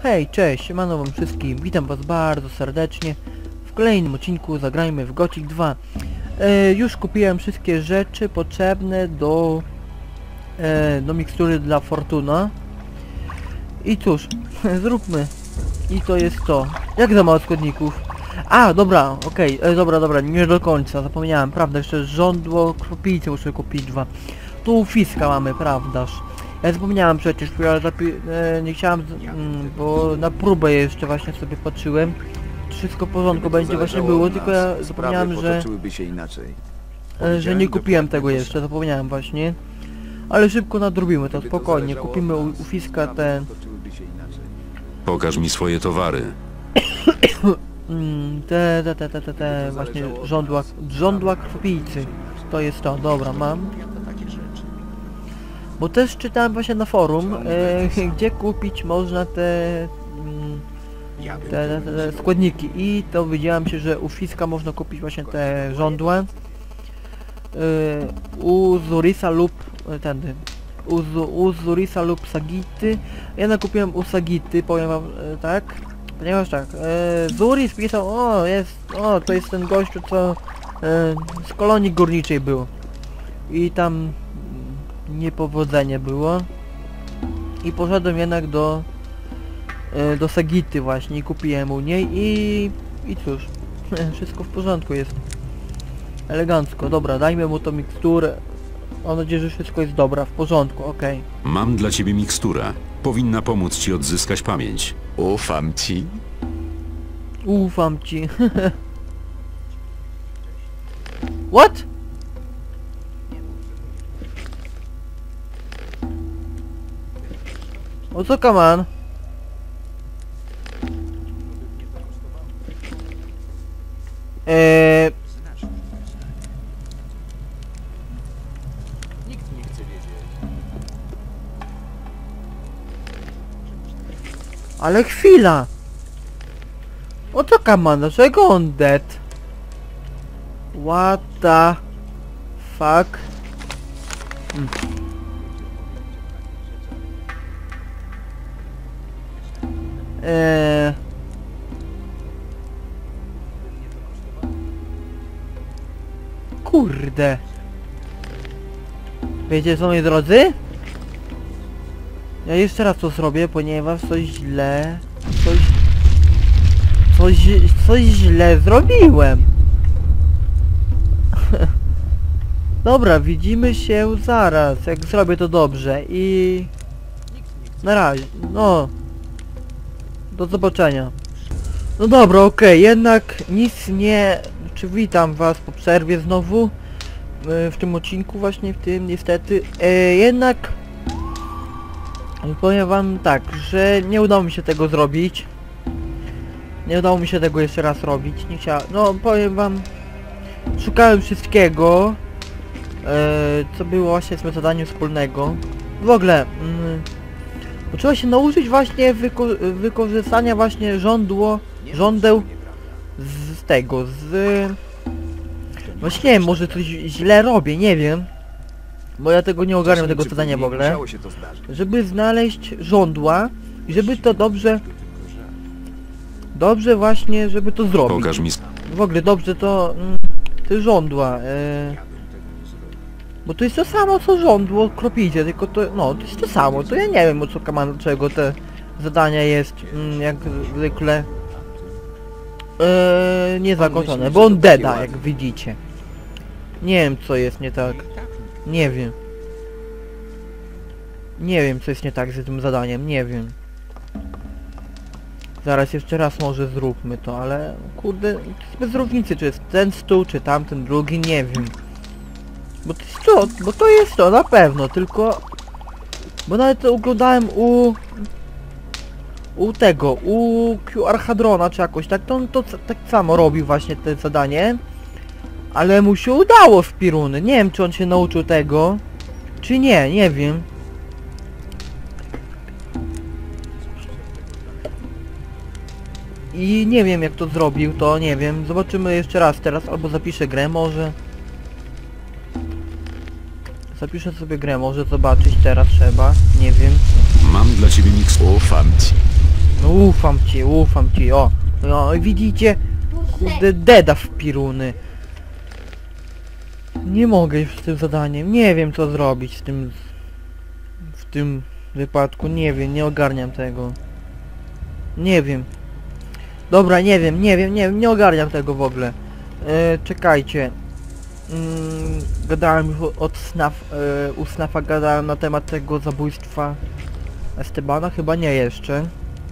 Hej, cześć, siemano wam wszystkim, witam was bardzo serdecznie. W kolejnym odcinku zagrajmy w Gothic 2. Już kupiłem wszystkie rzeczy potrzebne do mikstury dla Fortuna. I cóż, zróbmy. I to jest to. Jak za mało składników? A, dobra, okej, dobra, nie do końca, zapomniałem, prawda, jeszcze żądło kroplicy muszę kupić 2. Tu fiska mamy, prawdaż. Ja zapomniałem przecież, bo ja nie chciałem, bo na próbę jeszcze właśnie sobie patrzyłem. Wszystko w porządku będzie właśnie było, tylko ja zapomniałem, że nie kupiłem tego jeszcze, zapomniałem właśnie. Ale szybko nadrobimy to, spokojnie, kupimy u fiska te... Pokaż mi swoje towary. te właśnie żądła krwicy. To jest to, dobra, mam. Bo też czytałem właśnie na forum, gdzie kupić można te składniki i to widziałem się, że u fiska można kupić właśnie te żądła, u Zurisa lub u Zurisa lub Sagity. Ja nakupiłem u Sagity, powiem wam tak, ponieważ tak, Zuris pisał, to jest ten gościu, co z kolonii górniczej był i tam niepowodzenie było i poszedłem jednak do Sagity właśnie i kupiłem u niej i cóż, wszystko w porządku jest, elegancko. Dobra, dajmy mu tą miksturę, mam nadzieję, że wszystko jest dobra, w porządku, okej. Mam dla ciebie miksturę. Powinna pomóc ci odzyskać pamięć. Ufam ci. Ufam ci. What? O co, kaman? Ale chwila! O co, kaman? Dlaczego on dead? What the fuck? Kurde. Wiecie co, moi drodzy? Ja jeszcze raz to zrobię, ponieważ coś źle zrobiłem. Dobra, widzimy się zaraz, jak zrobię to dobrze i... Na razie, no... Do zobaczenia. No dobra, okej, jednak nic nie... Witam was po przerwie znowu. W tym odcinku właśnie, w tym niestety. Jednak... Powiem wam tak, że nie udało mi się tego zrobić. Nie udało mi się tego jeszcze raz robić. Nie chciałem... No, powiem wam... Szukałem wszystkiego, co było właśnie w tym zadaniu wspólnego. W ogóle... Trzeba się nauczyć właśnie wykorzystania właśnie żądeł z tego, Właśnie nie wiem, może coś źle robię, nie wiem. Bo ja tego nie ogarniam, tego zadania w ogóle. Żeby znaleźć żądła i żeby to dobrze właśnie, żeby to zrobić. Pokaż mi... W ogóle dobrze to... te żądła, bo to jest to samo co żądło kroplice, tylko to... No, to jest to samo, to ja nie wiem o co czego te zadania jest, jak zwykle... niezakończone, bo on deda, jak widzicie. Nie wiem co jest nie tak. Nie wiem. Nie wiem co jest nie tak z tym zadaniem, nie wiem. Zaraz jeszcze raz może zróbmy to, ale kurde, to jest bez różnicy, czy jest ten stół, czy tamten drugi, nie wiem. Bo to jest to, na pewno, tylko... Bo nawet to oglądałem u QR Hadrona, czy jakoś tak, to on to tak samo robił właśnie te zadanie. Ale mu się udało w piruny, nie wiem czy on się nauczył tego, czy nie, nie wiem. I nie wiem jak to zrobił, to nie wiem, zobaczymy jeszcze raz teraz, albo zapiszę grę może. Zapiszę sobie grę, może zobaczyć teraz trzeba, nie wiem. Mam dla ciebie miks... Ufam ci. No Ufam ci, o. No i widzicie? Kurde, deda w piruny. Nie mogę już z tym zadaniem, nie wiem co zrobić z tym... W tym wypadku, nie wiem, nie ogarniam tego. Nie wiem. Dobra, nie wiem, nie ogarniam tego w ogóle. Czekajcie. Gadałem już u Snafa gadałem na temat tego zabójstwa Estebana, chyba nie jeszcze.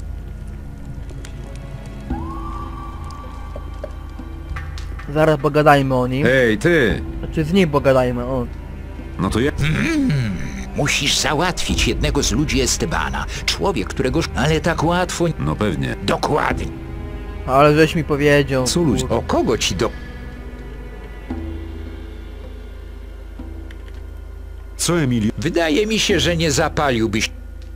Zaraz pogadajmy o nim. Ej, ty! Znaczy z nim pogadajmy, o. No to ja... Musisz załatwić jednego z ludzi Estebana. Człowiek, którego... Ale tak łatwo... No pewnie. Dokładnie. Ale żeś mi powiedział. Co ludzie? O kogo ci do... Co, Emilio? Wydaje mi się, że nie zapaliłbyś...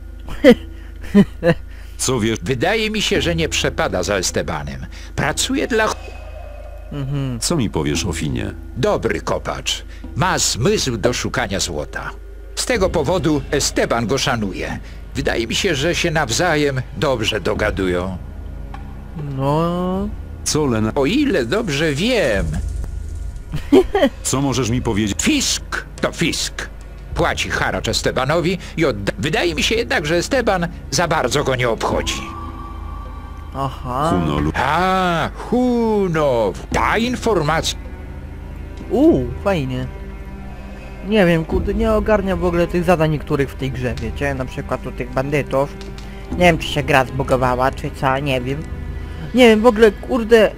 Co wiesz? Wydaje mi się, że nie przepada za Estebanem. Pracuje dla... Co mi powiesz o Finie? Dobry kopacz. Ma zmysł do szukania złota. Z tego powodu Esteban go szanuje. Wydaje mi się, że się nawzajem dobrze dogadują. No... Co, Lena? O ile dobrze wiem, Co możesz mi powiedzieć? fisk to fisk. Płaci haracz Estebanowi i odda... Wydaje mi się jednak, że Esteban za bardzo go nie obchodzi. Aha. Hunolu. A, Huno, ta informacja... Fajnie. Nie wiem, kurde, nie ogarniam w ogóle tych zadań niektórych w tej grze, wiecie? Na przykład u tych bandytów. Nie wiem, czy się gra zbugowała, czy co, nie wiem. Nie wiem, w ogóle, kurde...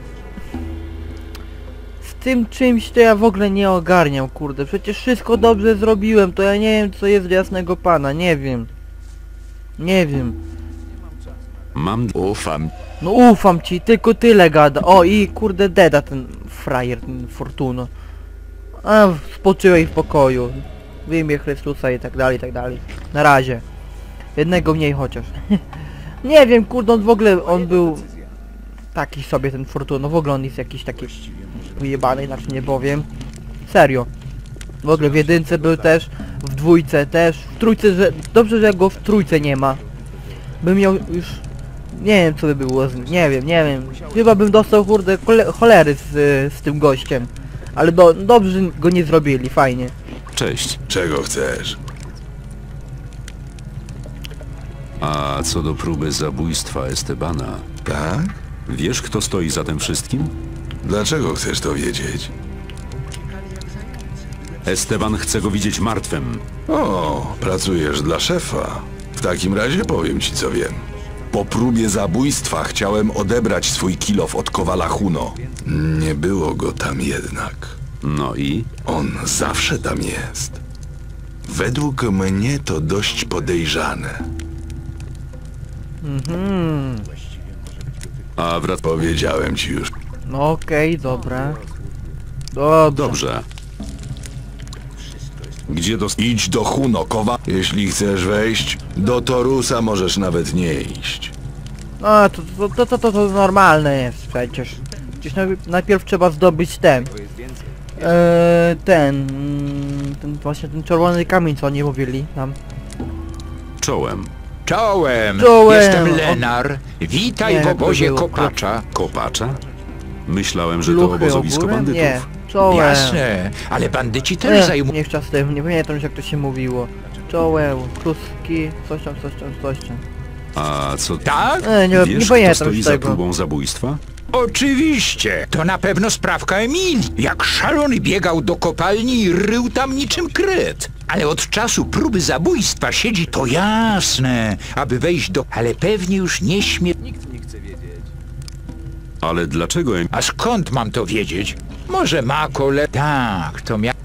Z tym czymś to ja w ogóle nie ogarniam, kurde. Przecież wszystko dobrze zrobiłem, to ja nie wiem, co jest w jasnego pana, nie wiem. Nie wiem. Mam... Ufam. No ufam ci, tylko tyle gada. O i kurde deda ten frajer, ten Fortuno. A spoczyłeś w pokoju. W imię Chrystusa i tak dalej, i tak dalej. Na razie. Jednego mniej chociaż. Nie wiem, kurde, on w ogóle, on był... Taki sobie ten Fortuno, w ogóle on jest jakiś taki wyjebany, inaczej nie powiem. Serio. W ogóle w jedynce był też, w dwójce też, w trójce, że... Dobrze, że go w trójce nie ma. Bym miał już... Nie wiem co by było z nim, nie wiem. Chyba bym dostał kurde cholery z tym gościem. Ale dobrze, że go nie zrobili, fajnie. Cześć. Czego chcesz? A co do próby zabójstwa Estebana, Tak? wiesz kto stoi za tym wszystkim? Dlaczego chcesz to wiedzieć? Esteban chce go widzieć martwym. O, pracujesz dla szefa. W takim razie powiem ci co wiem. Po próbie zabójstwa chciałem odebrać swój kilof od Kowala Huno. Nie było go tam jednak. No i? On zawsze tam jest. Według mnie to dość podejrzane. A wrac... Powiedziałem ci już. No okej, dobra. Dobrze. Dobrze. Gdzie Idź do Huno, Kowa. Jeśli chcesz wejść, do Torusa możesz nawet nie iść. A, to normalne jest przecież. Przecież najpierw trzeba zdobyć ten. Ten właśnie ten czerwony kamień, co oni mówili tam. Czołem. Czołem! Czołem! Jestem Lenar. Witaj Nie, w obozie jakby było. kopacza. Kopacza? Myślałem, że to Gluchy obozowisko ogórem? bandytów. Nie, czołem. Jasne, ale bandyci też zajmują... Nie z tym, nie pamiętam już jak to się mówiło. Czołem, kruski, coś tam. A co... Tak? Nie Wiesz, kto pamiętam stoi już za tego. próbą zabójstwa? Oczywiście! To na pewno sprawka Emilii. Jak szalony biegał do kopalni i rył tam niczym kret. Ale od czasu próby zabójstwa siedzi to jasne, aby wejść do... Ale pewnie już nie śmie... Ale dlaczego A skąd mam to wiedzieć? Może ma kole... Tak, to mia...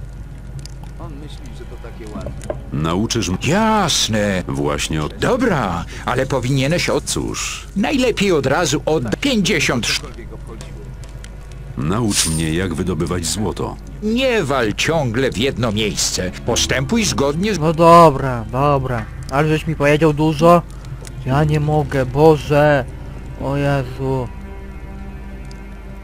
nauczysz mnie Jasne. właśnie o... Dobra, ale powinieneś od... Cóż, Najlepiej od razu oddać 50 naucz mnie jak wydobywać złoto. Nie wal ciągle w jedno miejsce. Postępuj zgodnie z... No dobra. Ale żeś mi powiedział dużo? Ja nie mogę, Boże. O Jezu.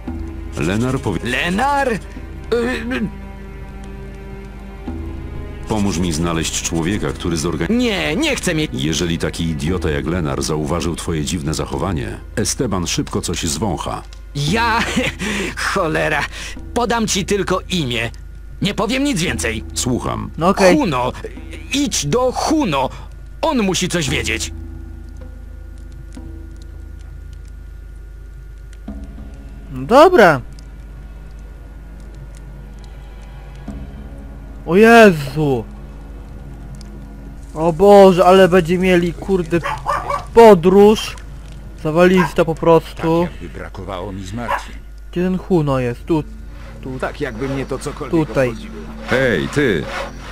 Lenar powie... Lenar? Pomóż mi znaleźć człowieka, który zorganizuje... Nie chcę mieć... Jeżeli taki idiota jak Lenar zauważył twoje dziwne zachowanie, Esteban szybko coś zwącha. Ja... Cholera. Podam ci tylko imię. Nie powiem nic więcej. Słucham. No okej. Huno. Idź do Huno. On musi coś wiedzieć. No dobra. O Jezu. O Boże, ale będzie mieli kurde podróż. Zawalista po prostu. Jakby brakowało mi zmartwień. Gdzie ten Huno jest? Tu. Tak jakby mnie to cokolwiek Tutaj. obchodziło. Hej, ty!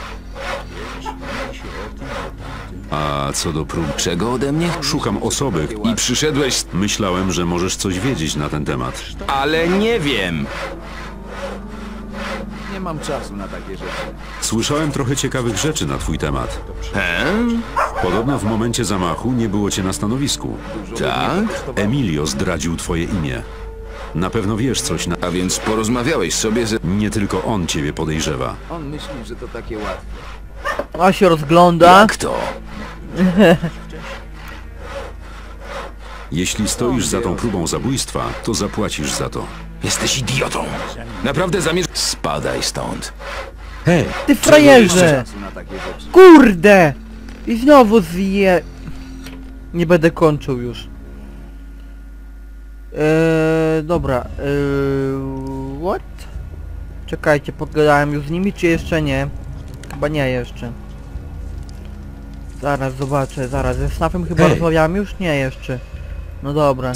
A co do prób... Czego ode mnie? Szukam osoby I przyszedłeś... Myślałem, że możesz coś wiedzieć na ten temat. Ale nie wiem! Nie mam czasu na takie rzeczy. Słyszałem trochę ciekawych rzeczy na twój temat. Podobno w momencie zamachu nie było cię na stanowisku. Tak? Emilio zdradził twoje imię. Na pewno wiesz coś na... A więc porozmawiałeś sobie ze... Nie tylko on ciebie podejrzewa. On myśli, że to takie łatwe. A się rozgląda. Jak to? Jeśli stoisz za tą próbą zabójstwa, to zapłacisz za to. Jesteś idiotą. Naprawdę zamierzasz... Spadaj stąd. Hej! Ty frajerze! Kurde! I znowu zje... Nie będę kończył już. Dobra. What? Czekajcie, pogadałem już z nimi, czy jeszcze nie? Chyba nie jeszcze. Zaraz zobaczę, zaraz. Ze Snafem chyba Hej. rozmawiałem już? Nie jeszcze. No dobra.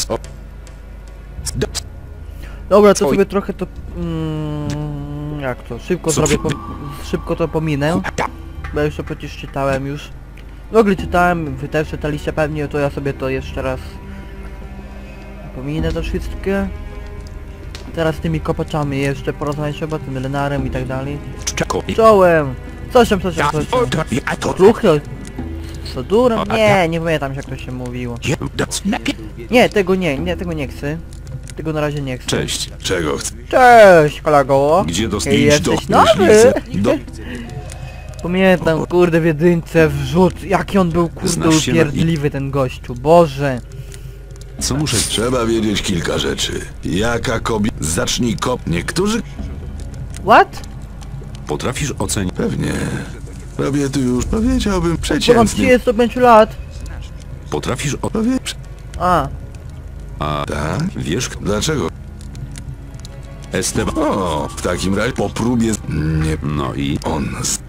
Dobra, to sobie trochę to... jak to? Szybko Co zrobię, szybko to pominę. Bo już to przecież czytałem już. W ogóle czytałem, wy też czytaliście pewnie, to ja sobie to jeszcze raz pominę to wszystkie. Teraz z tymi kopaczami jeszcze porozmawiać trzeba, tym Lenarem i tak dalej. Czołem! Coś tam. Kluchy? Sodurem? Nie pamiętam jak to się mówiło. Nie, tego nie chcę. Tego na razie nie chcę. Cześć. Czego chcesz? Cześć, kolego! Gdzie Ej, dostaniesz jesteś nowy! Do... Pamiętam, kurde, w jedynce wrzut, jaki on był, kurde, Znasz się na- upierdliwy ten gościu, Boże! Co muszę... Trzeba wiedzieć kilka rzeczy. Jaka kobieta... Zacznij kop... Niektórzy... What? Potrafisz ocenić... Pewnie. Robię tu już, powiedziałbym, Bo mam przeciętny... 35 lat. Potrafisz... A, Tak? Wiesz... Dlaczego? Esteban... O, w takim razie po próbie... Nie... No i... On...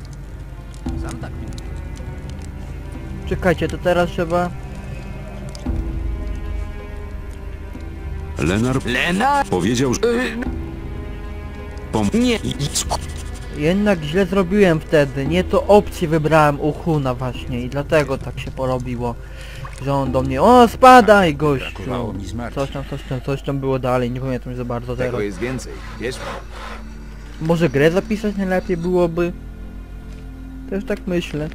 czekajcie, to teraz trzeba... Lenar Lena? powiedział, że... Nie. Jednak źle zrobiłem wtedy, nie to opcję wybrałem u Huna właśnie i dlatego tak się porobiło. Że on do mnie, o spadaj gościu! Brakowało mi zmartwień. Coś tam było dalej, nie pamiętam już za bardzo teraz. Tego jest więcej, wiesz? Może grę zapisać najlepiej byłoby? Też tak myślę.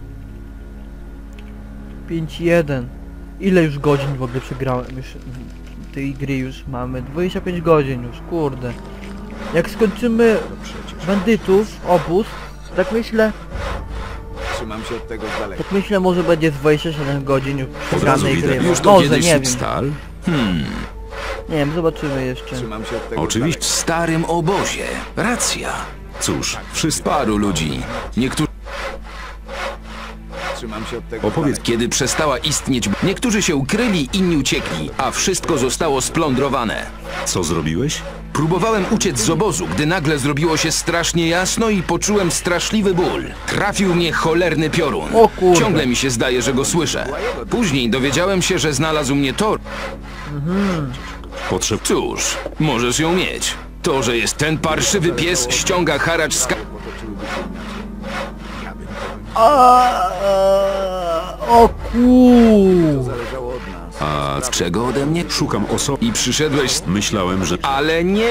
5-1. Ile już godzin w ogóle przegrałem już w tej gry już mamy? 25 godzin już, kurde. Jak skończymy bandytów, obóz, tak myślę, Trzymam się od tego z daleka. tak myślę może będzie z 27 godzin już Od razu przegranej widać. gry. Już to Może, kiedyś nie wiem. Stal? Nie wiem, zobaczymy jeszcze. Trzymam się od tego Oczywiście. W starym obozie. Racja. Cóż, wszystko... Paru ludzi. Niektórzy... Trzymam się od tego Opowiedz... Kiedy przestała istnieć... Niektórzy się ukryli, inni uciekli, a wszystko zostało splądrowane. Co zrobiłeś? Próbowałem uciec z obozu, gdy nagle zrobiło się strasznie jasno i poczułem straszliwy ból. Trafił mnie cholerny piorun. O kurde. Ciągle mi się zdaje, że go słyszę. Później dowiedziałem się, że znalazł mnie Thor. Cóż, możesz ją mieć. To, że jest ten parszywy pies, ściąga haracz z... O kur... A Z czego ode mnie? szukam osoby... I przyszedłeś... Myślałem, że... Ale nie...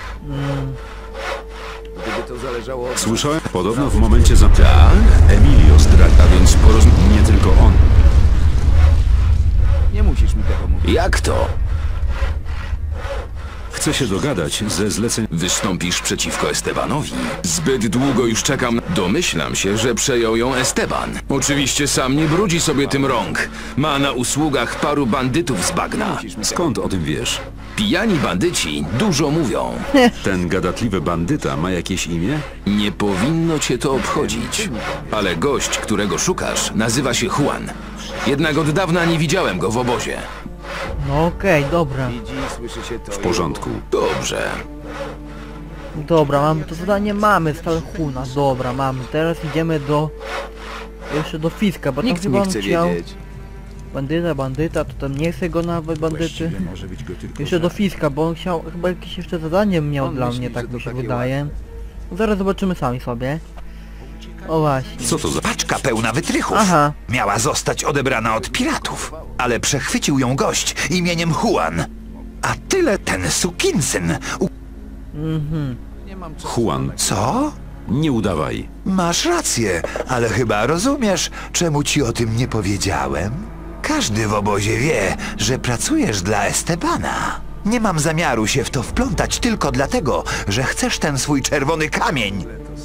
Słyszałem... Podobno w momencie za... Tak? Emilio zdradza, A więc nie tylko on. Nie musisz mi tego mówić. Jak to? Chcę się dogadać ze zleceń... Wystąpisz przeciwko Estebanowi. Zbyt długo już czekam. Domyślam się, że przejął ją Esteban. Oczywiście sam nie brudzi sobie tym rąk. Ma na usługach paru bandytów z bagna. Skąd o tym wiesz? Pijani bandyci dużo mówią. Ten gadatliwy bandyta ma jakieś imię? Nie powinno cię to obchodzić. Ale gość, którego szukasz, nazywa się Juan. Jednak od dawna nie widziałem go w obozie. No okej, dobra. W porządku. Dobrze. Dobra, mamy to zadanie, mamy Stalhuna, dobra, mamy. Teraz idziemy do... Jeszcze do Fiska, bo Nikt tam nie chyba on chce chciał... wiedzieć. Bandyta, to tam nie chce go nawet bandyty. Jeszcze do Fiska, bo on chciał, chyba jakieś jeszcze zadanie miał dla mnie, tak mi się wydaje. Zaraz zobaczymy sami sobie. O właśnie. Co to za... Paczka pełna wytrychów. Aha. Miała zostać odebrana od piratów, ale przechwycił ją gość imieniem Juan. A tyle ten sukinsyn. Juan, Co? nie udawaj. Masz rację, ale chyba rozumiesz, czemu ci o tym nie powiedziałem? Każdy w obozie wie, że pracujesz dla Estebana. Nie mam zamiaru się w to wplątać tylko dlatego, że chcesz ten swój czerwony kamień.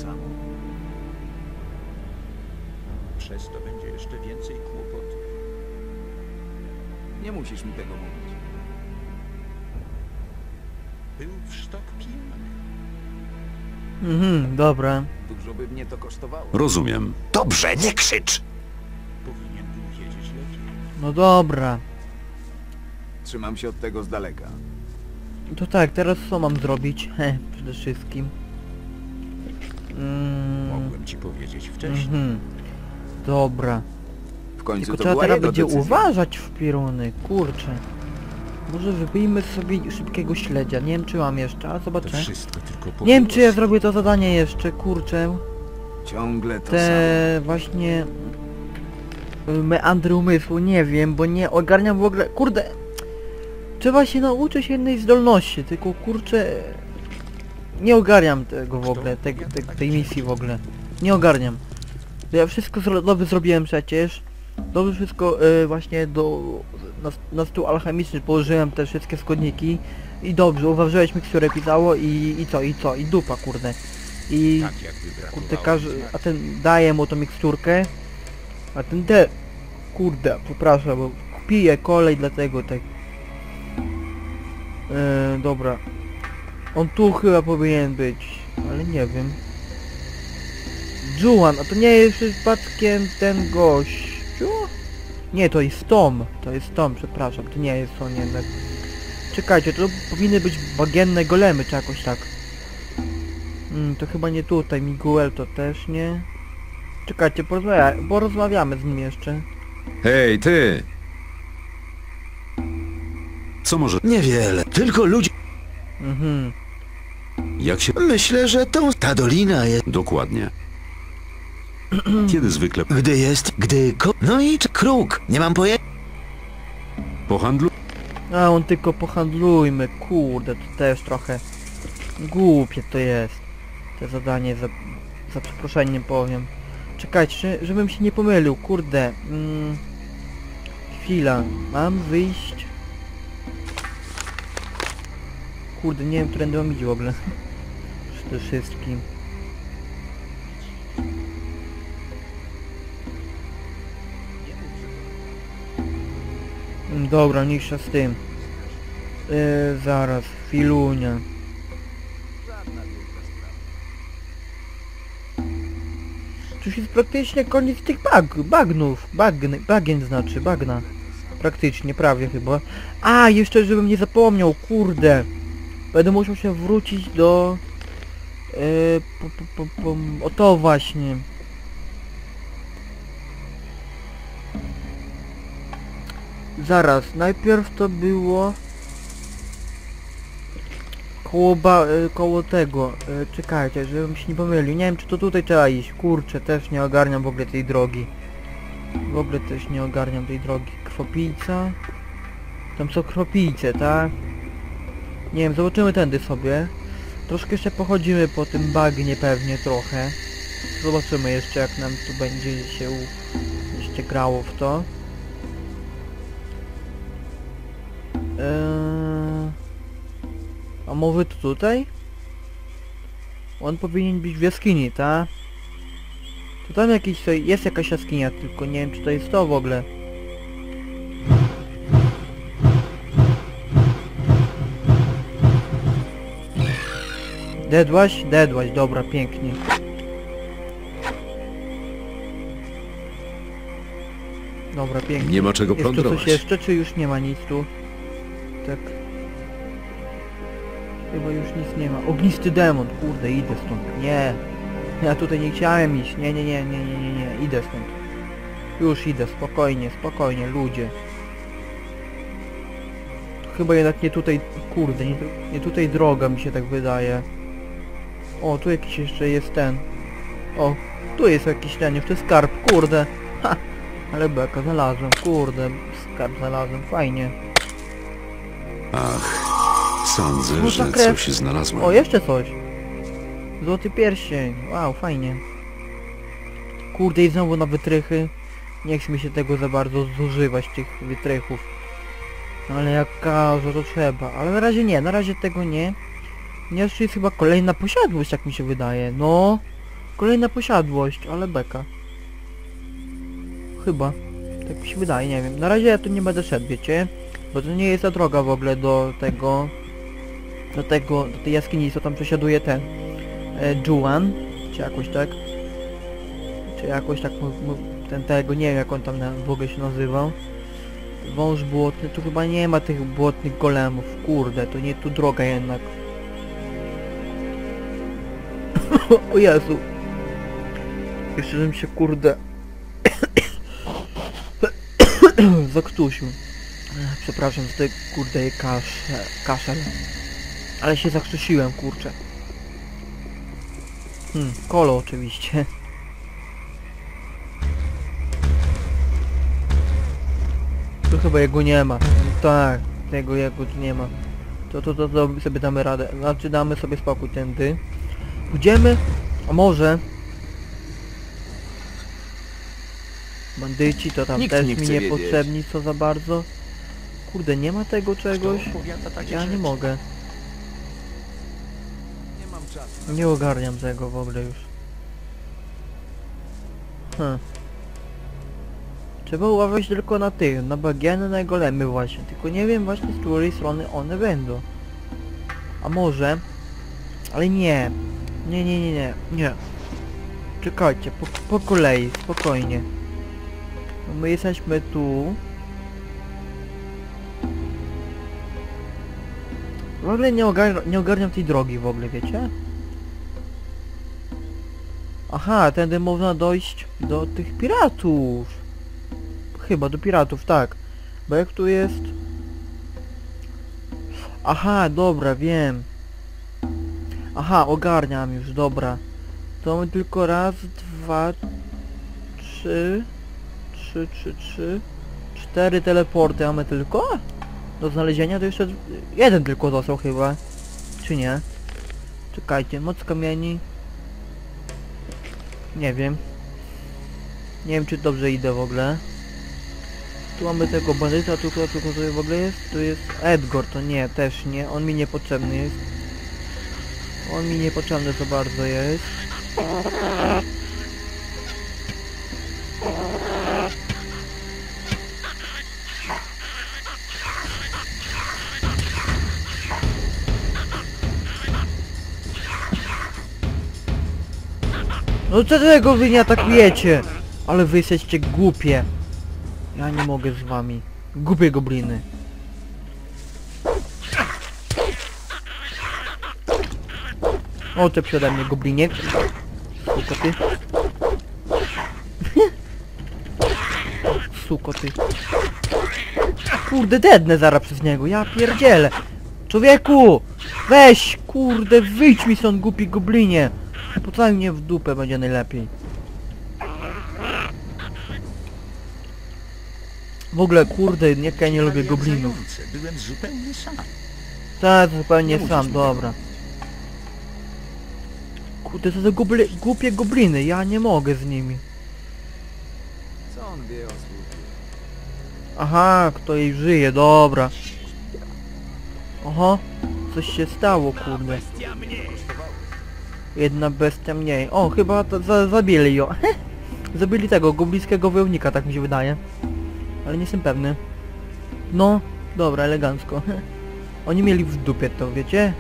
Przez to będzie jeszcze więcej kłopotów. Nie musisz mi tego mówić. Był w sztok pijany. Dobra. Dużo by mnie to kosztowało. Rozumiem. Dobrze, nie krzycz. Powinien był wiedzieć lepiej. No dobra. Trzymam się od tego z daleka. To tak, teraz co mam zrobić? Przede wszystkim. Mogłem ci powiedzieć wcześniej. Dobra. W końcu Tylko to trzeba była teraz jego będzie decyzja. uważać w pieruny, kurczę. Może wybijmy sobie szybkiego śledzia, nie wiem czy mam jeszcze, ale zobaczę. Wszystko tylko po Nie wiem czy ja zrobię to zadanie jeszcze, kurczę. Ciągle to Te właśnie... meandry umysłu, nie wiem, bo nie ogarniam w ogóle, kurde. Trzeba się nauczyć jednej zdolności, tylko kurczę... Nie ogarniam tego w ogóle, tej misji w ogóle. Nie ogarniam. Ja wszystko dobrze zrobiłem przecież. Dobrze wszystko właśnie na stół alchemiczny położyłem te wszystkie składniki. I dobrze, uważałeś miksturę pisało i co, i dupa kurde. I kurde a ten daje mu tą miksturkę. A ten kurde, przepraszam, bo piję kolej dlatego tak. Dobra. On tu chyba powinien być, ale nie wiem. Juan, a to nie jest przypadkiem ten gościu? Nie, to jest Tom. To jest Tom, przepraszam, to nie jest on jednak. Czekajcie, to powinny być bagienne golemy, czy jakoś tak. To chyba nie tutaj, Miguel to też nie. Czekajcie, porozmawiamy z nim jeszcze. Hej, ty! Co może... Niewiele, tylko ludzie. Jak się... Myślę, że ta dolina jest... Dokładnie. Kiedy zwykle... No i kruk, nie mam pojęcia. Po handlu... A on tylko pohandlujmy, kurde, to też trochę głupie to jest. To zadanie, za przeproszeniem powiem. Czekajcie, żebym się nie pomylił, kurde. Chwila, mam wyjść. Kurde, nie wiem, którędy mam iść w ogóle. Przede wszystkim. Dobra, mniejsza z tym. Zaraz, chwilunia. To już jest praktycznie koniec tych bagien znaczy, bagna. Praktycznie, prawie chyba. A, jeszcze żebym nie zapomniał, kurde. Będę musiał się wrócić do... o to właśnie. Zaraz, najpierw to było... koło tego, czekajcie, żebym się nie pomylił, nie wiem czy to tutaj trzeba iść, kurczę, też nie ogarniam w ogóle tej drogi. W ogóle też nie ogarniam tej drogi. Krwopijca. Tam są krwopijce, tak? Nie wiem, zobaczymy tędy sobie. Troszkę jeszcze pochodzimy po tym bagnie pewnie trochę. Zobaczymy jeszcze jak nam tu będzie się jeszcze grało w to. A może to tutaj? On powinien być w jaskini, ta? To tam jakiś, jest jakaś jaskinia, tylko nie wiem czy to jest to w ogóle. Dedłaś? Dedłaś, dobra, pięknie. Dobra, pięknie. Nie ma czego Jest tu plądrować. coś jeszcze, czy już nie ma nic tu? Tak. Chyba już nic nie ma. Ognisty demon, kurde, idę stąd. Nie. Ja tutaj nie chciałem iść. Nie. Idę stąd. Już idę, spokojnie, spokojnie, ludzie. Chyba jednak nie tutaj, kurde, nie tutaj droga mi się tak wydaje. O, tu jakiś jeszcze jest ten. O, tu jest jakiś ten, jeszcze skarb, kurde. Ha! Ale beka, znalazłem, kurde, skarb znalazłem, fajnie. Ach, sądzę, Złota że krew. coś znalazłem. O, jeszcze coś. Złoty pierścień, wow, fajnie. Kurde, i znowu na wytrychy. Nie chce mi się tego za bardzo zużywać, tych wytrychów. Ale jak każę, to trzeba. Ale na razie nie, na razie tego nie. Jeszcze jest chyba kolejna posiadłość, jak mi się wydaje. No, kolejna posiadłość, ale beka. Chyba. Tak mi się wydaje, nie wiem. Na razie ja tu nie będę szedł, wiecie? Bo to nie jest ta droga w ogóle do tego... Do tej jaskini, co tam przesiaduje ten... Juan. Czy jakoś tak? Czy jakoś tak... Ten tego, nie wiem jak on tam w ogóle się nazywał. Wąż błotny, tu chyba nie ma tych błotnych golemów. Kurde, to nie tu droga jednak. O Jezu. Jeszcze żebym się kurde... zakrztusił. Przepraszam za te kurde kaszel. Ale się zakrztusiłem, kurczę. Kolo oczywiście. Tu chyba jego nie ma. Tak, tego jego tu nie ma. To sobie damy radę. Znaczy damy sobie spokój tędy. Pójdziemy, a może... Bandyci to tam Nikt też nie mi chce niepotrzebni co za bardzo. Kurde, nie ma tego czegoś? Ja nie mogę. Nie ogarniam tego w ogóle już. Trzeba uważać tylko na tych, na bagiany, na golemy właśnie. Tylko nie wiem właśnie z której strony one będą. A może... Ale nie. Nie. Czekajcie, po kolei, spokojnie. No my jesteśmy tu. W ogóle nie ogarniam tej drogi w ogóle, wiecie? Aha, tędy można dojść do tych piratów. Chyba do piratów, tak. Bo jak tu jest... Aha, dobra, wiem. Aha, ogarniam już, dobra. To mamy tylko raz, dwa, trzy, 4 teleporty mamy tylko? Do znalezienia to jeszcze jeden tylko został chyba. Czy nie? Czekajcie, moc kamieni. Nie wiem. Nie wiem czy dobrze idę w ogóle. Tu mamy tego bandyta, tu w ogóle jest? Tu jest Edgar, to nie, też nie. On mi niepotrzebny jest. On mi niepotrzebny za bardzo jest. No dlaczego wy nie atakujecie? Ale wy jesteście głupie. Ja nie mogę z wami. Głupie gobliny. Oczep się ode mnie, goblinie. Suko ty. Suko ty. Kurde, dednę zaraz przez niego, ja pierdzielę. Człowieku! Weź, kurde, wyjdź mi stąd, głupi goblinie. Pocałuj mnie w dupę, będzie najlepiej. W ogóle, kurde, jak ja nie lubię goblinów. Byłem zupełnie sam. Tak, zupełnie sam, dobra. Kurde, to za głupie gobliny, ja nie mogę z nimi. Co on wie o służbie? Aha, kto jej żyje, dobra. Oho, Coś się stało, kurde. Jedna bestia mniej. O, chyba to zabili ją. Zabili tego goblińskiego wojownika, tak mi się wydaje. Ale nie jestem pewny. No, dobra, elegancko. Oni mieli w dupie to, wiecie?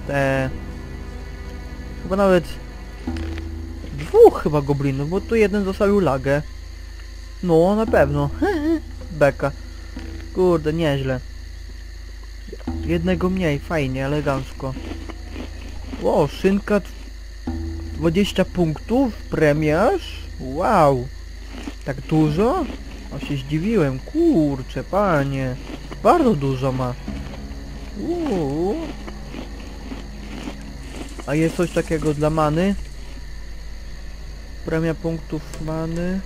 Chyba nawet... dwóch chyba goblinów, bo tu jeden zostawił lagę. No, na pewno. Beka. Kurde, nieźle. Jednego mniej, fajnie, elegancko. Wow, szynka 20 punktów, premiarz? Wow. Tak dużo? O, się zdziwiłem, kurczę, panie. Bardzo dużo ma. A jest coś takiego dla many? Premia punktów many?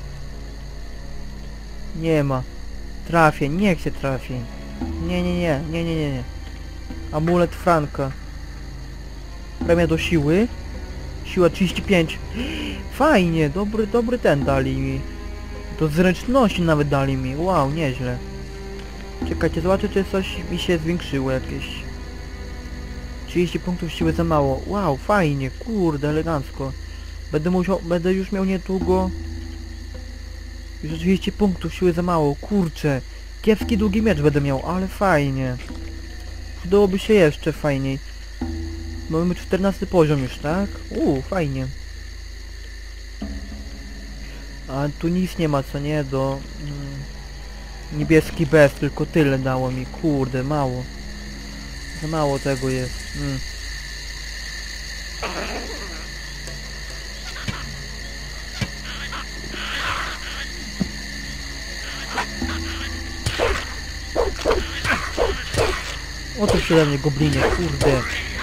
Nie ma. Trafię, niech się trafi. Nie. Amulet Franka. Premia do siły. Siła 35. Fajnie, dobry ten dali mi. Do zręczności nawet dali mi. Wow, nieźle. Czekajcie, zobaczę, czy coś mi się zwiększyło jakieś. 30 punktów siły za mało. Wow, fajnie, kurde, elegancko. Będę już miał niedługo... Już 30 punktów siły za mało, kurczę. Kiepski długi miecz będę miał, ale fajnie. Przydałoby się jeszcze fajniej. Mamy 14 poziom już, tak? Fajnie. A tu nic nie ma, co nie, do... niebieski bez, tylko tyle dało mi, kurde, mało. Za mało tego jest. Oto przede mnie goblinie, kurde.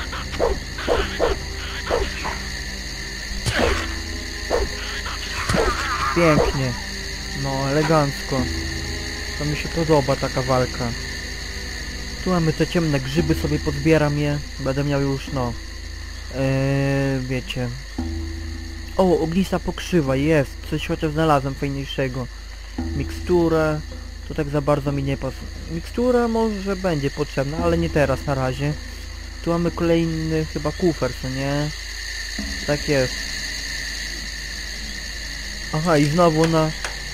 Pięknie. No, elegancko. To mi się podoba taka walka. Tu mamy te ciemne grzyby, sobie pozbieram je. Będę miał już, no... wiecie... O, ognista pokrzywa, jest. Coś chociaż znalazłem fajniejszego. Mikstura... To tak za bardzo mi nie pasuje. Mikstura może będzie potrzebna, ale nie teraz na razie. Tu mamy kolejny chyba kufer, co nie? Tak jest. Aha, i znowu na...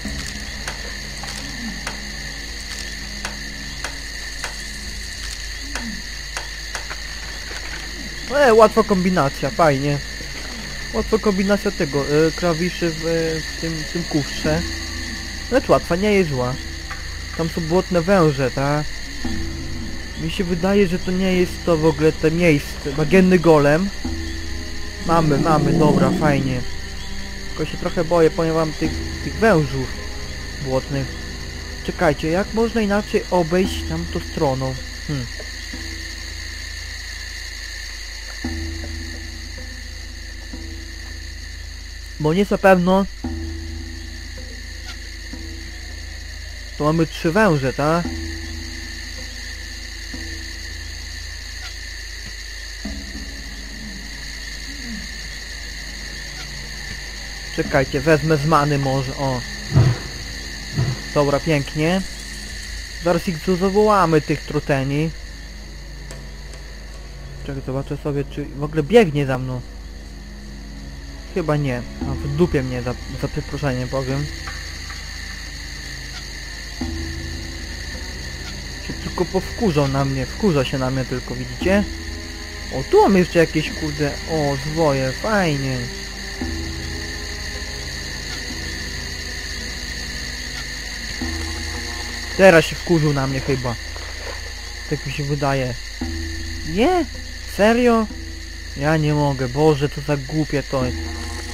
łatwa kombinacja, fajnie. Łatwa kombinacja tego, klawiszy w tym kufrze. Lecz łatwa, nie jest zła. Tam są błotne węże, tak? Mi się wydaje, że to nie jest to w ogóle te miejsce. Bagienny golem. Mamy, dobra, fajnie. Tylko się trochę boję, ponieważ mam tych wężów błotnych. Czekajcie, jak można inaczej obejść tamtą stroną? Bo nie jest na pewno... To mamy 3 węże, tak? Czekajcie, wezmę z many może, o. Dobra, pięknie. Zaraz ich tu zawołamy, tych truteni. Czekaj, zobaczę sobie, czy w ogóle biegnie za mną. Chyba nie. A w dupie mnie, za przeproszeniem powiem. Się tylko powkurzał na mnie, wkurza się na mnie tylko, widzicie? O, tu mam jeszcze jakieś, kurde, o, zwoje, fajnie. Teraz się wkurzył na mnie chyba. Tak mi się wydaje. Nie? Serio? Ja nie mogę, Boże, to za głupie to jest.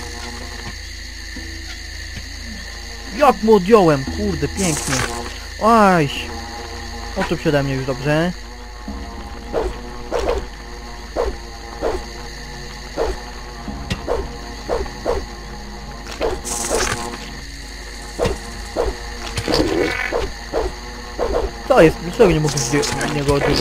Jak mu odjąłem, kurde, pięknie. Oj. Oto przede mnie już dobrze. Co jest? Dlaczego nie mogę z niego odjąć?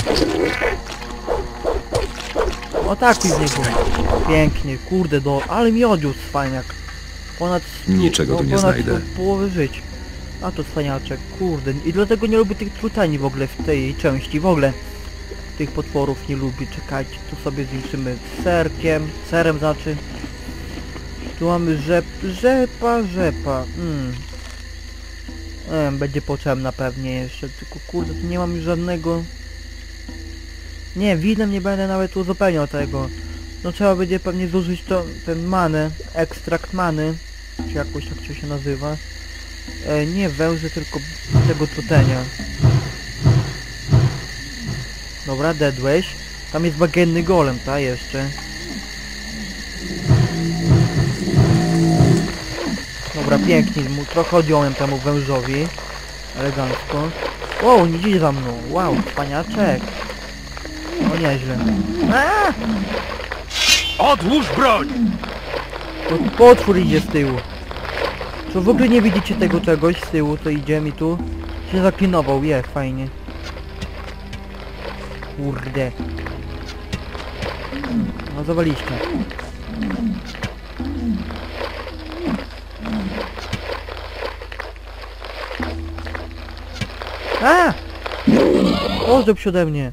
Atakuj z niego. Pięknie, kurde, ale mi odniósł cwaniak. Niczego tu nie znajdę. Połowy żyć. A to cwaniaczek, kurde. I dlatego nie lubię tych truteni w ogóle w tej części, w ogóle. tych potworów nie lubi. Czekajcie, tu sobie zwiększymy serem znaczy. Tu mamy rzepa. Będzie potrzebna pewnie jeszcze, tylko kurde, tu nie mam już żadnego... Nie, winem nie będę nawet uzupełniał tego. No trzeba będzie pewnie zużyć ten manę, ekstrakt many, czy jakoś tak to się nazywa. Nie węży, tylko tego trutenia. Dobra, dedłeś. Tam jest bagienny golem, ta jeszcze. Dobra, pięknie, trochę odjąłem temu wężowi. Elegancko. Wow, nie idzie za mną. Wow, wspaniaczek. O, nieźle. Odłóż broń! To potwór idzie z tyłu. Co w ogóle nie widzicie tego czegoś z tyłu, to idzie mi tu. Się zaklinował, fajnie. Kurde. No zawaliście. Ozdób się ode mnie.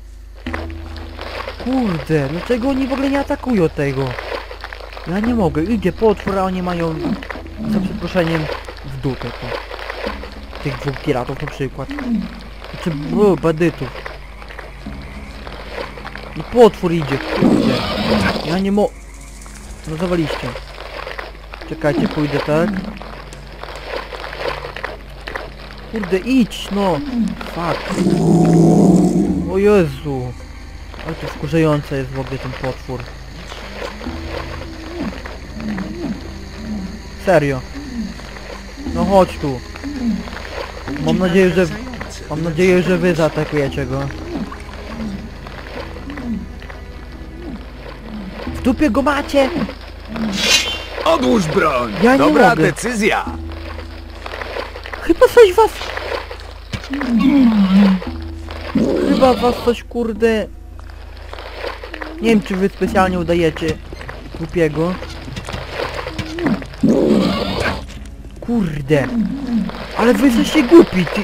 Kurde, dlaczego oni w ogóle nie atakują tego? Ja nie mogę, idzie potwór, a oni mają, za przeproszeniem, w dupę to. Tych dwóch piratów na przykład. Znaczy, bandytów. I potwór idzie, kurde. Ja nie mo... No zawaliście. Czekajcie, pójdę tak. Kurde, idź, no. Fuck. O Jezu. Ale to wkurzające jest w ogóle ten potwór. Serio. No chodź tu. Mam nadzieję, że wy zaatakujecie go. W dupie go macie! Odłóż broń! Ja nie Dobra mogę. decyzja! Chyba was coś kurde... Nie wiem, czy wy specjalnie udajecie głupiego. Kurde. Ale wy jesteście głupi, ty...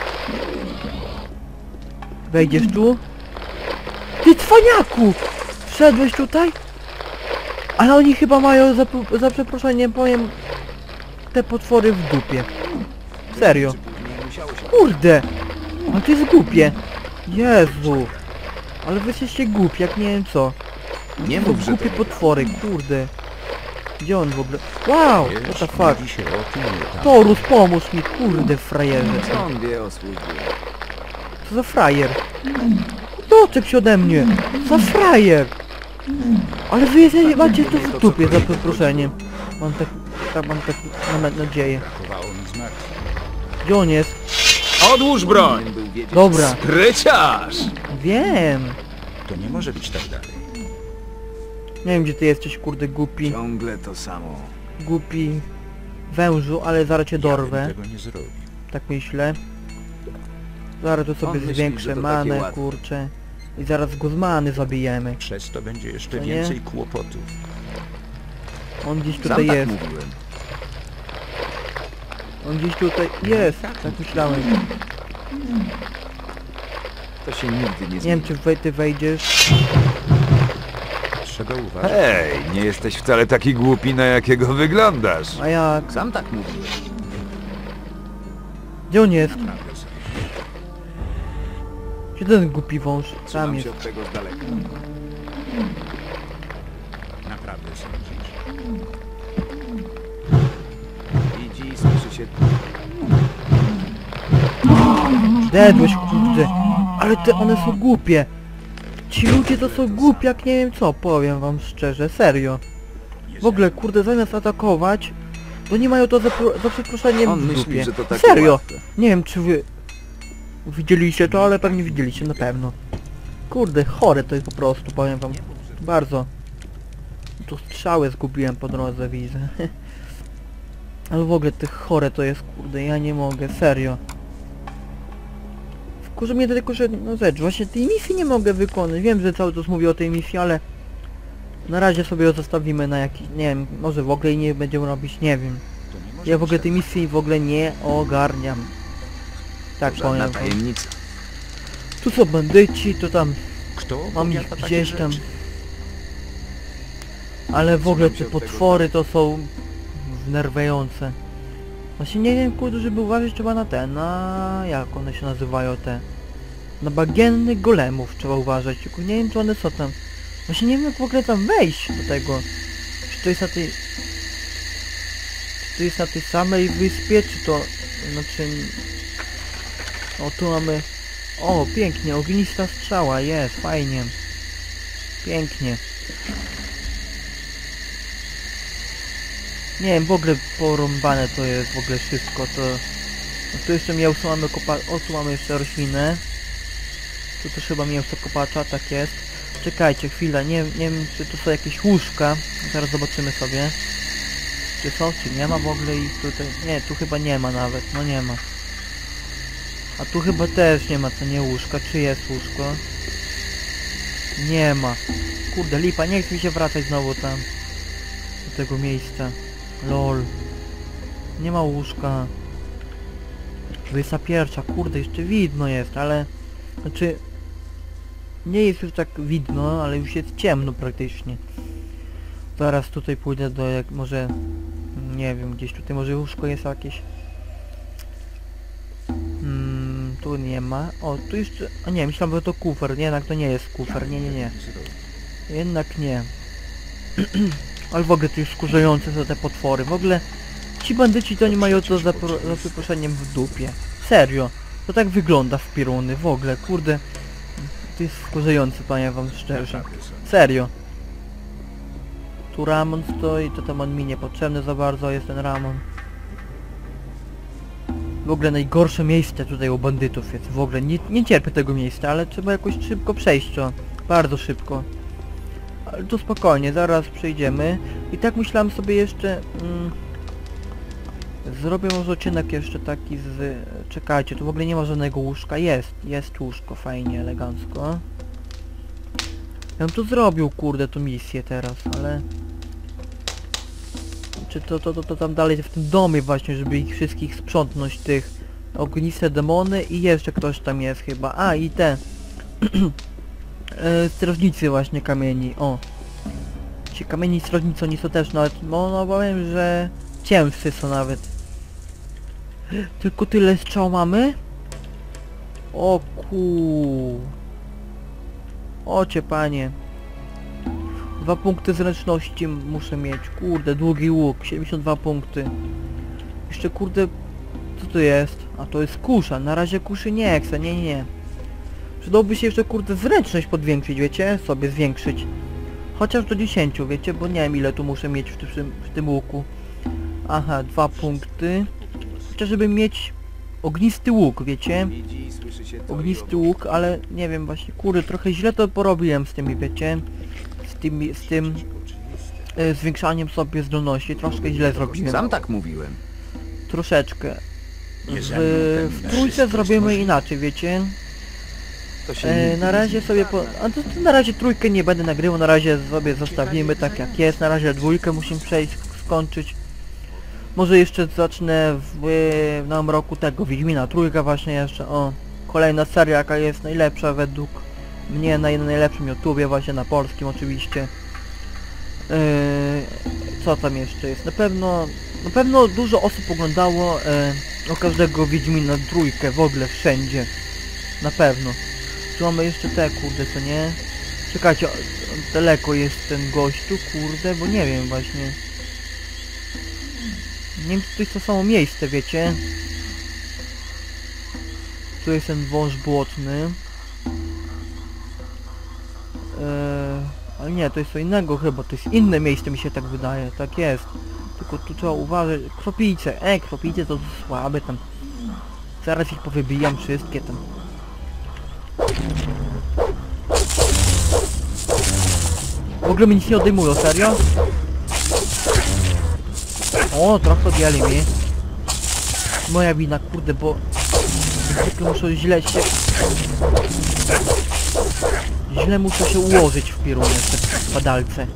Wejdziesz tu? Ty cwaniaku! Wszedłeś tutaj? Ale oni chyba mają, za przeproszeniem powiem, te potwory w dupie. Serio. Kurde! Ale to jest głupie. Jezu. Ale wy jesteście głupi, jak nie wiem co. Nie to mów, że głupie to potwory, kurde. Gdzie on w ogóle? Wow! What the fuck? Torus, pomóż mi, kurde, frajerze. Co on wie o służbie? Co za frajer? Doczep się ode mnie! Za frajer! Ale wy jesteście, macie to w dupie, za przeproszeniem. Mam tak nadzieję. Gdzie on jest? Odłóż broń! Dobra, Spryciarz! wiem. To nie może być tak dalej. Nie wiem, gdzie ty jesteś, kurde, głupi. Ciągle to samo. Głupi wężu, ale zaraz cię dorwę. Tego nie zrobił. Tak myślę. Zaraz tu sobie On myśli, zwiększę że to manę, takie łatwe. kurczę. I zaraz go z many zabijemy. Przez to będzie jeszcze Co nie? więcej kłopotów. On gdzieś Sam tutaj tak jest. mówiłem. On gdzieś tutaj jest. Tak myślałem. To się nigdy nie Nie wiem, czy ty wejdziesz. Trzeba uważać. Hej, nie jesteś wcale taki głupi, na jakiego wyglądasz. A jak? Sam tak mówiłem. Gdzie on jest? Gdzie ten głupi wąż? Tam Trzymam jest. się od tego z daleka. Naprawdę sądzisz? Widzi, słyszy się... Dedłeś, kurde. Ale te one są głupie. Ci ludzie to są głupi, jak nie wiem co, powiem wam szczerze, serio. W ogóle, kurde, zamiast atakować, to nie mają to za przeproszeniem On w myśli, dupie. że to takie Serio. łatwe. Nie wiem, czy wy widzieliście to, ale pewnie widzieliście, na pewno. Kurde, chore to jest po prostu, powiem wam. Bardzo. Tu strzały zgubiłem po drodze, widzę. Ale w ogóle te chore to jest, kurde, ja nie mogę, serio. Wkurzy mnie to tylko, że no rzecz, właśnie tej misji nie mogę wykonać. Wiem, że cały czas mówię o tej misji, ale na razie sobie ją zostawimy na jakiś, nie wiem, może w ogóle jej nie będziemy robić, nie wiem. Ja w ogóle tej misji w ogóle nie ogarniam. Tak powiem. Żadna tajemnica. Tu są bandyci, to tam Kto Mam ich opowiada takie gdzieś tam. rzeczy? Ale w ogóle te się od tego potwory to są wnerwiające. Właśnie nie wiem, kurde, żeby uważać trzeba na te, na... jak one się nazywają te? Na bagiennych golemów trzeba uważać, tylko nie wiem, czy one są tam. Właśnie nie wiem, jak w ogóle tam wejść do tego. Czy to jest na tej... Czy to jest na tej samej wyspie, czy to... Znaczy... O, tu mamy... O, pięknie, ognista strzała, jest, fajnie. Pięknie. Nie wiem, w ogóle porąbane to jest w ogóle wszystko, to... No tu jeszcze mięso mamy o, tu mamy jeszcze roślinę. Tu też chyba mięso kopacza, tak jest. Czekajcie chwilę, nie wiem, czy tu są jakieś łóżka. Zaraz zobaczymy sobie. Czy są, czy nie ma w ogóle ich tutaj... Nie, tu chyba nie ma nawet, no nie ma. A tu chyba też nie ma, co nie łóżka, czy jest łóżko? Nie ma. Kurde, lipa, nie chce mi się wracać znowu tam. Do tego miejsca. Lol. Nie ma łóżka. 21, kurde, jeszcze widno jest, ale... Znaczy... Nie jest już tak widno, ale już jest ciemno praktycznie. Zaraz tutaj pójdę do jak może... Nie wiem, gdzieś tutaj może łóżko jest jakieś. Tu nie ma. O, tu jeszcze... A nie, myślałem, że to kufer. Nie, jednak to nie jest kufer. Nie. Jednak nie. Ale w ogóle to już skurzające są te potwory. W ogóle ci bandyci to nie mają to za przeproszeniem w dupie. Serio. To tak wygląda w piruny. W ogóle, kurde. To jest wkurzające, powiem wam szczerze. Serio. Tu Ramon stoi, to tam on mi niepotrzebny za bardzo jest ten Ramon. W ogóle najgorsze miejsce tutaj u bandytów jest. W ogóle nie cierpię tego miejsca, ale trzeba jakoś szybko przejść to. Bardzo szybko. Ale tu spokojnie, zaraz przejdziemy. I tak myślałem sobie jeszcze... zrobię może odcinek jeszcze taki z... Czekajcie, tu w ogóle nie ma żadnego łóżka. Jest łóżko, fajnie, elegancko. Ja bym tu zrobił, kurde, tą misję teraz, ale... Czy to tam dalej w tym domie właśnie, żeby ich wszystkich sprzątnąć, tych ogniste demony i jeszcze ktoś tam jest chyba. A, i te... strażnicy właśnie kamieni, o. Ci kamieni strażnicy, oni są też nawet, no powiem, że ciężcy są nawet. Tylko tyle strzał mamy? O Ocie panie. 2 punkty zręczności muszę mieć, kurde, długi łuk, 72 punkty. Jeszcze kurde, co to jest? A to jest kusza, na razie kuszy nie chcę, nie. Przydałoby się jeszcze kurde zręczność podwiększyć, wiecie? Sobie zwiększyć. Chociaż do 10, wiecie? Bo nie wiem ile tu muszę mieć w tym łuku. Aha, 2 punkty. Chociaż żeby mieć ognisty łuk, wiecie? Ognisty łuk, ale nie wiem właśnie, kurde, trochę źle to porobiłem z tymi, wiecie? Z tym zwiększaniem sobie zdolności, troszkę źle zrobiłem. Sam tak mówiłem. Troszeczkę. W trójce zrobimy inaczej, wiecie? Na razie sobie to na razie trójkę nie będę nagrywał, na razie sobie zostawimy tak jak jest, na razie dwójkę musimy skończyć. Może jeszcze zacznę w nowym roku tego Wiedźmina trójka właśnie jeszcze, o. Kolejna seria jaka jest najlepsza według mnie, na najlepszym YouTubie, właśnie na polskim oczywiście. Co tam jeszcze jest? Na pewno dużo osób oglądało o każdego Wiedźmina trójkę w ogóle wszędzie. Na pewno. Tu mamy jeszcze te, kurde, co nie? Czekajcie, daleko jest ten gościu, kurde, bo nie wiem właśnie. Nie wiem, czy to jest to samo miejsce, wiecie? Tu jest ten wąż błotny. Ale nie, to jest co innego chyba, to jest inne miejsce, mi się tak wydaje, tak jest. Tylko tu trzeba uważać, kroplice, kroplice to słabe tam. Zaraz ich powybijam wszystkie tam. W ogóle mi nic nie odejmują, serio? O, trochę odjęli mi. Moja wina, kurde, bo... Zwykle muszę źle muszę się ułożyć w pierunie, te padalce.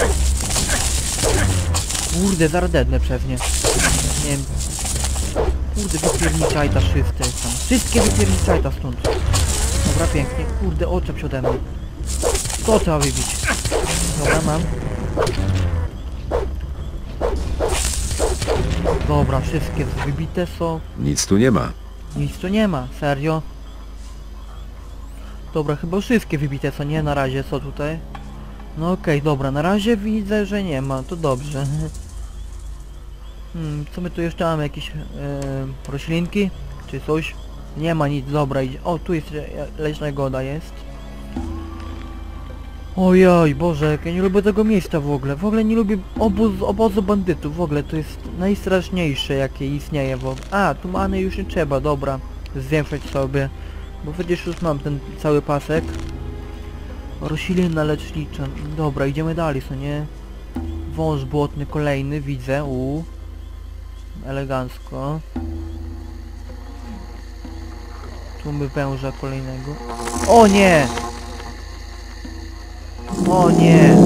Kurde, zaradedne przez nie. Nie wiem. Kurde, wypierniczaj ta wszyscy tam. Wszystkie wypierniczaj ta stąd. Dobra, pięknie. Kurde, oczep się ode mnie. To trzeba wybić. Dobra, mam. Dobra, wszystkie wybite są. Nic tu nie ma. Nic tu nie ma, serio. Dobra, chyba wszystkie wybite są, nie? Na razie co tutaj? No okej, dobra, na razie widzę, że nie ma, to dobrze. Co my tu jeszcze mamy? Jakieś roślinki? Czy coś? Nie ma nic, dobra, idzie. O, tu jest leśna goda jest. Ojoj, Boże, jak ja nie lubię tego miejsca w ogóle. W ogóle nie lubię obozu bandytów, w ogóle to jest najstraszniejsze jakie istnieje w ogóle. A, tu many już nie trzeba, dobra. Zwiększać sobie. Bo przecież już mam ten cały pasek. Roślina lecznicza. Dobra, idziemy dalej, co nie? Wąż błotny kolejny, widzę, elegancko. Tu my węża kolejnego. O nie! O nie!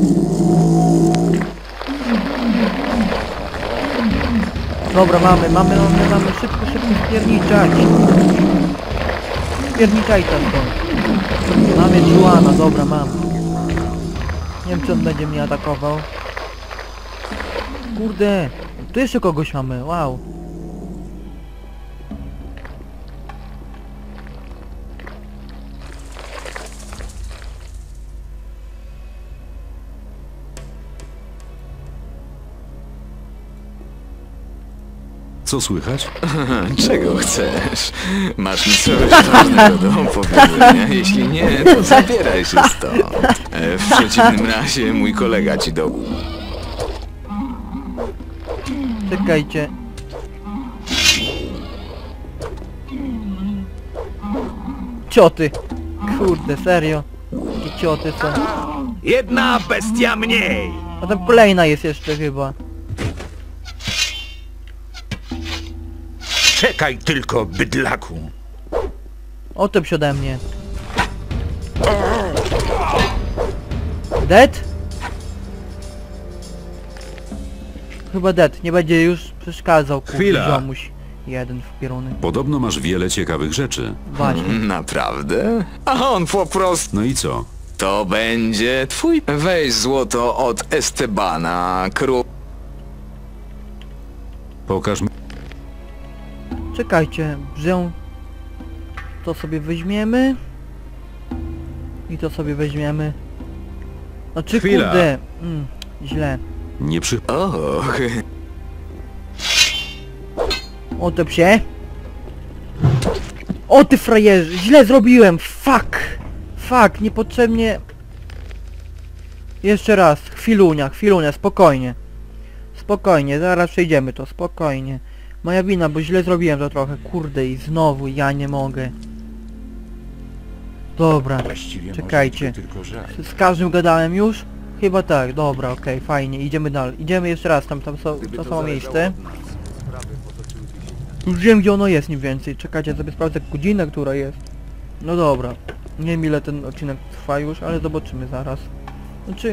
Dobra, mamy. Szybko spierniczać. Spierniczaj tam to. Mamy Juana, dobra, mam. Nie wiem, czy on będzie mnie atakował. Kurde! Tu jeszcze kogoś mamy, wow. Co słychać? Czego chcesz? Masz mi coś ważnego do opowiedzenia? Jeśli nie, to zabieraj się stąd. W przeciwnym razie mój kolega ci do... Czekajcie. Cioty! Kurde, serio? Jakie cioty są? Jedna bestia mniej! A tam kolejna jest jeszcze chyba. Czekaj tylko, bydlaku. Otep się ode mnie. Dead? Chyba dead, nie będzie już przeszkadzał, Chwila. ziomuś. Jeden w pieruny. Podobno masz wiele ciekawych rzeczy. Właśnie. Naprawdę? A on po prostu... No i co? To będzie twój... Weź złoto od Estebana, Pokaż mi... Czekajcie, wziął. To sobie weźmiemy. I to sobie weźmiemy. Znaczy Chwila. kurde. Źle. Nie przy... Och, Otep się. O ty frajerze, źle zrobiłem, fuck, niepotrzebnie. Jeszcze raz, chwilunia, spokojnie, zaraz przejdziemy to, spokojnie. Moja wina, bo źle zrobiłem to trochę, kurde i znowu ja nie mogę. Dobra, czekajcie, z każdym gadałem już? Chyba tak, dobra, okej, fajnie, idziemy dalej, idziemy jeszcze raz, tam to samo miejsce. Już wiem gdzie ono jest mniej więcej, czekajcie, sobie sprawdzę godzinę, która jest. No dobra, nie wiem ile ten odcinek trwa już, ale zobaczymy zaraz. Znaczy...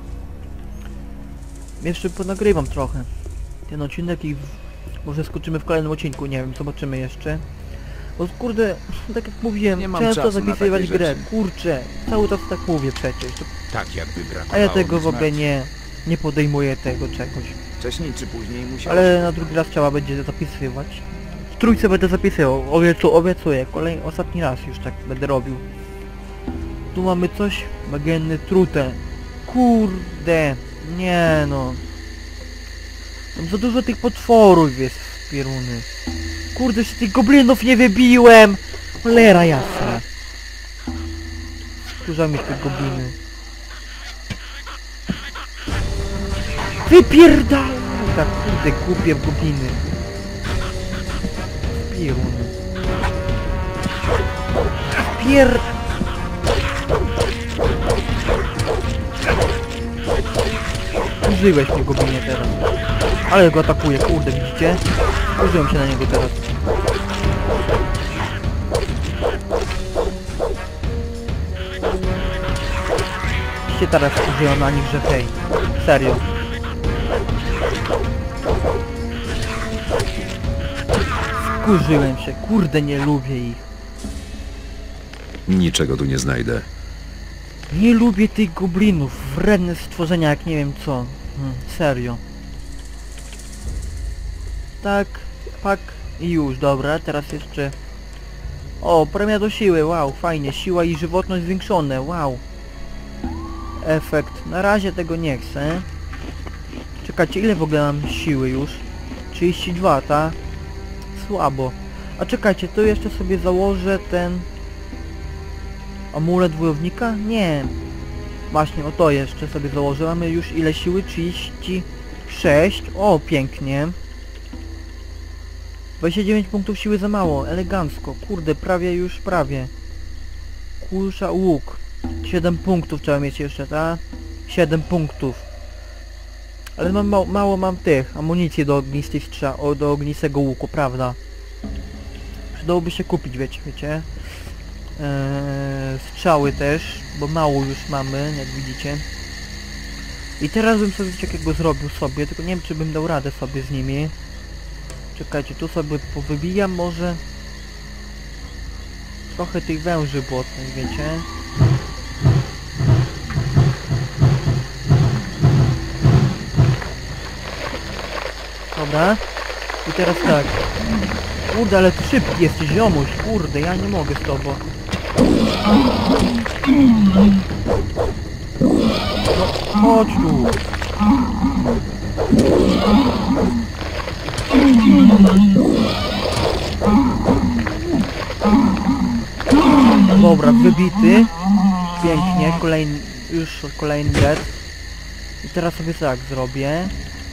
Jeszcze ponagrywam trochę ten odcinek i może skoczymy w kolejnym odcinku, nie wiem, zobaczymy jeszcze. Bo kurde, tak jak mówiłem, często zapisywać grę, kurczę, cały czas tak mówię przecież. To... Tak jakby brakowało. A ja tego w ogóle nie podejmuję tego czegoś. Wcześniej czy później musiał... Ale na drugi raz trzeba będzie zapisywać. W trójce będę zapisywał, obiecuję, ostatni raz już tak będę robił. Tu mamy coś, bagienny trutę. Kurde, nie no. Tam za dużo tych potworów jest w pieruny. Kurde, się tych goblinów nie wybiłem! Cholera jasna. Wkurzam mi te gobliny. Wypierdal! Tak, kurde, głupie gobliny. Pieruny. Użyłeś mnie goblinie teraz. Ale go atakuje, kurde, widzicie? Użyłem się na niego teraz. Się teraz użyją na nich, że hej. Serio. Wkurzyłem się, kurde, nie lubię ich. Niczego tu nie znajdę. Nie lubię tych goblinów, wredne stworzenia jak nie wiem co. Serio. Tak, pak i już, dobra, teraz jeszcze... O, premia do siły, wow, fajnie, siła i żywotność zwiększone, wow. Efekt, na razie tego nie chcę. Czekajcie, ile w ogóle mam siły już? 32, ta? Słabo. A czekajcie, to jeszcze sobie założę ten... Amulet wojownika? Nie. Właśnie, o to jeszcze sobie założę. Mamy już ile siły? 36. O, pięknie. 29 punktów siły za mało. Elegancko. Kurde, prawie. Kulsza, łuk. 7 punktów trzeba mieć jeszcze, tak? 7 punktów. Ale mam mało mam tych amunicji do ognistej do ognistego łuku, prawda? Przydałoby się kupić, wiecie? Strzały też, bo mało już mamy, jak widzicie. I teraz bym sobie coś takiego zrobił sobie, tylko nie wiem, czy bym dał radę sobie z nimi. Czekajcie, tu sobie powybijam może trochę tych węży błotnych, wiecie? Dobra. I teraz tak. Kurde, ale ty szybki jesteś, ziomuś. Kurde, ja nie mogę z tobą. No, chodź tu. Dobra, wybity. Pięknie, kolejny dead. I teraz sobie tak zrobię.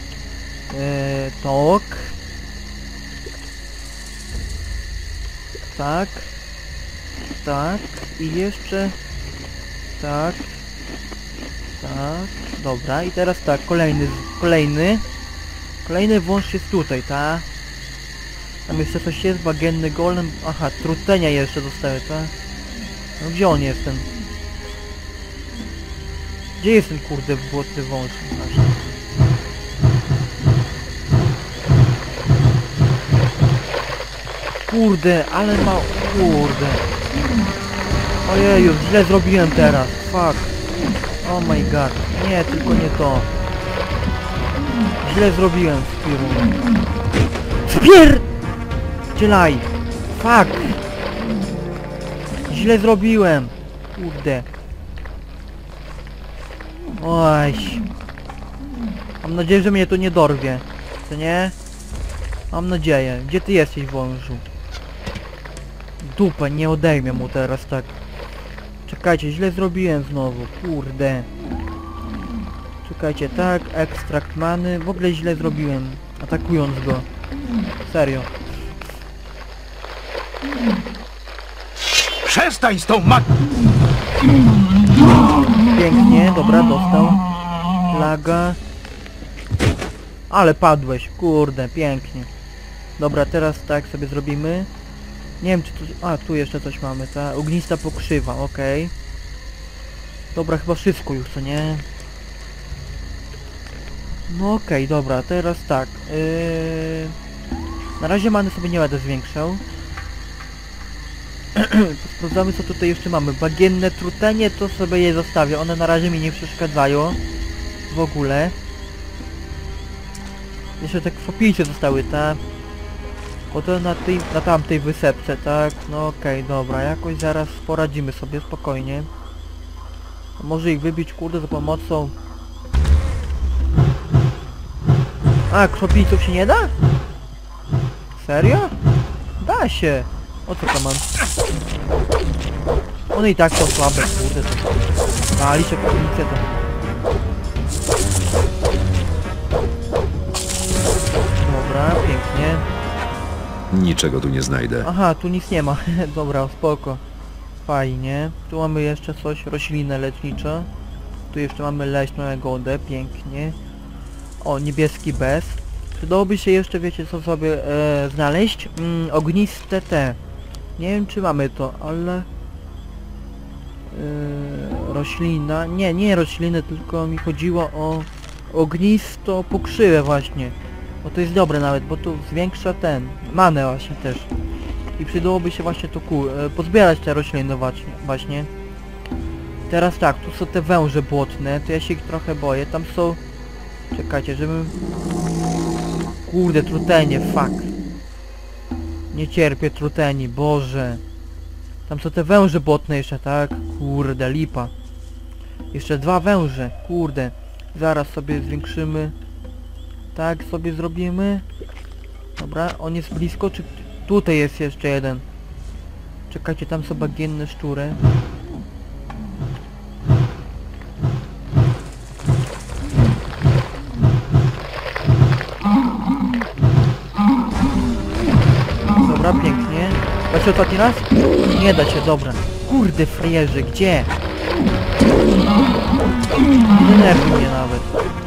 Tak. Tak. Tak. I jeszcze... Tak. Tak. Dobra. I teraz tak, kolejny wąż jest tutaj, tak? Tam jeszcze coś jest, bagienny golem. Aha, trutenia jeszcze dostaję, tak? No gdzie on jest ten? Gdzie jest ten kurde błotny wąż? Kurde, ale ma... Kurde. Ojeju, źle zrobiłem teraz. Fuck. Oh my god. Nie, tylko nie to. Źle zrobiłem, Spier... Dzielaj. Fuck. Źle zrobiłem. Kurde. Oj. Mam nadzieję, że mnie to nie dorwie. Co nie? Mam nadzieję. Gdzie ty jesteś, wążu? Dupę, nie odejmę mu teraz tak. Czekajcie, źle zrobiłem znowu. Kurde. Czekajcie, tak, ekstrakt many. W ogóle źle zrobiłem, atakując go. Serio. Przestań z tą Pięknie, dobra, dostał. Laga. Ale padłeś, kurde, pięknie. Dobra, teraz tak sobie zrobimy. Nie wiem czy tu... A, tu jeszcze coś mamy, ta ognista pokrzywa, okej. Dobra, chyba wszystko już, co nie? No okej, dobra, teraz tak. Na razie many sobie nie będę zwiększał. Sprawdzamy co tutaj jeszcze mamy. Bagienne trutenie to sobie je zostawię. One na razie mi nie przeszkadzają. W ogóle. Jeszcze te krwopicie zostały, tak? Bo to na tamtej wysepce, tak? No okej, dobra. Jakoś zaraz poradzimy sobie spokojnie. Może ich wybić, kurde, za pomocą... A, krwopijców się nie da? Serio? Da się. O co to mam? One i tak są słabe, kurde. Liczę krwopijce to... Dobra, pięknie. Niczego tu nie znajdę. Aha, tu nic nie ma. Dobra, spoko. Fajnie. Tu mamy jeszcze coś, roślinę lecznicze. Tu jeszcze mamy leśną jagodę, pięknie. O, niebieski bez. Przydałoby się jeszcze, wiecie co sobie znaleźć? Ogniste te. Nie wiem czy mamy to, ale... roślina. Nie rośliny, tylko mi chodziło o ognisto pokrzywę właśnie. Bo to jest dobre nawet, bo to zwiększa manę właśnie też. I przydałoby się właśnie to pozbierać te rośliny właśnie. Teraz tak, tu są te węże błotne, to ja się ich trochę boję, tam są... Czekajcie, żebym... Kurde, trutenie, fuck. Nie cierpię truteni, Boże. Tam są te węże błotne jeszcze, tak? Kurde, lipa. Jeszcze 2 węże, kurde. Zaraz sobie zwiększymy. Tak sobie zrobimy. Dobra, on jest blisko, czy... Tutaj jest jeszcze jeden. Czekajcie, tam są bagienne szczury. Dobra, pięknie. Da się ostatni raz? Nie da się, dobra. Kurde, frajerze, gdzie? Nie denerwuj mnie nawet.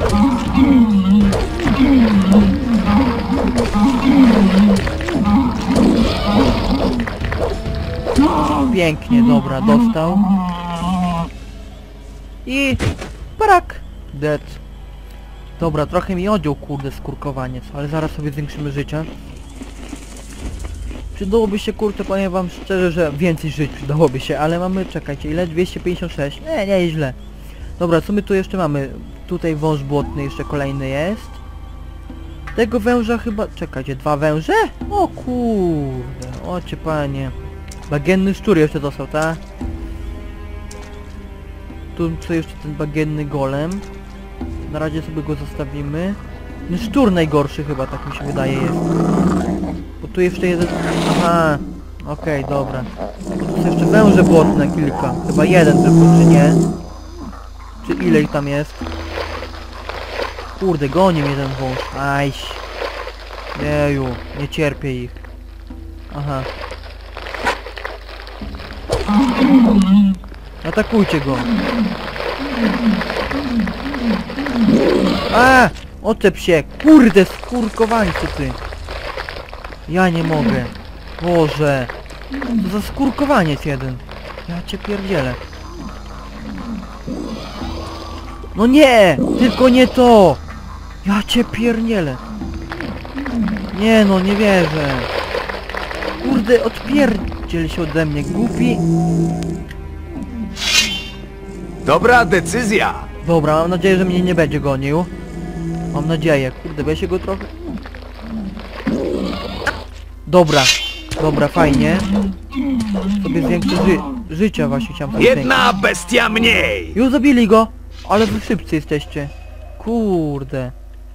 Pięknie, dobra, dostał. I... Brak! Dead. Dobra, trochę mi odjął, kurde, skurkowaniec, ale zaraz sobie zwiększymy życia. Przydałoby się, kurczę, powiem wam szczerze, że więcej żyć przydałoby się, ale mamy, czekajcie, ile? 256? Nie źle. Dobra, co my tu jeszcze mamy? Tutaj wąż błotny jeszcze kolejny jest. Tego węża chyba... Czekajcie, 2 węże? O kurde, ocie panie. Bagienny szczur jeszcze dostał, tak? Tu co jeszcze ten bagienny golem. Na razie sobie go zostawimy. No szczur najgorszy chyba, tak mi się wydaje jest. Bo tu jeszcze jeden... Aha. Okej, dobra. Tu są jeszcze węże błotne kilka. Chyba jeden tylko, czy nie? Czy ile ich tam jest? Kurde, goni mnie jeden wąż. Ajś. Jeju, nie cierpię ich. Aha. Atakujcie go. A! Oczep się! Kurde, skurkowańcu ty! Ja nie mogę. Boże! Co za skurkowaniec jeden. Ja cię pierdzielę. No nie! Tylko nie to! Ja cię pierdzielę. Nie no, nie wierzę. Kurde, odpierdziel się ode mnie, głupi. Dobra decyzja! Dobra, mam nadzieję, że mnie nie będzie gonił. Mam nadzieję. Kurde, weź się go trochę. Dobra. Dobra, fajnie. Sobie zwiększę życia właśnie chciałem sobie Jedna bestia mniej! Już zabili go! Ale wy szybcy jesteście. Kurde.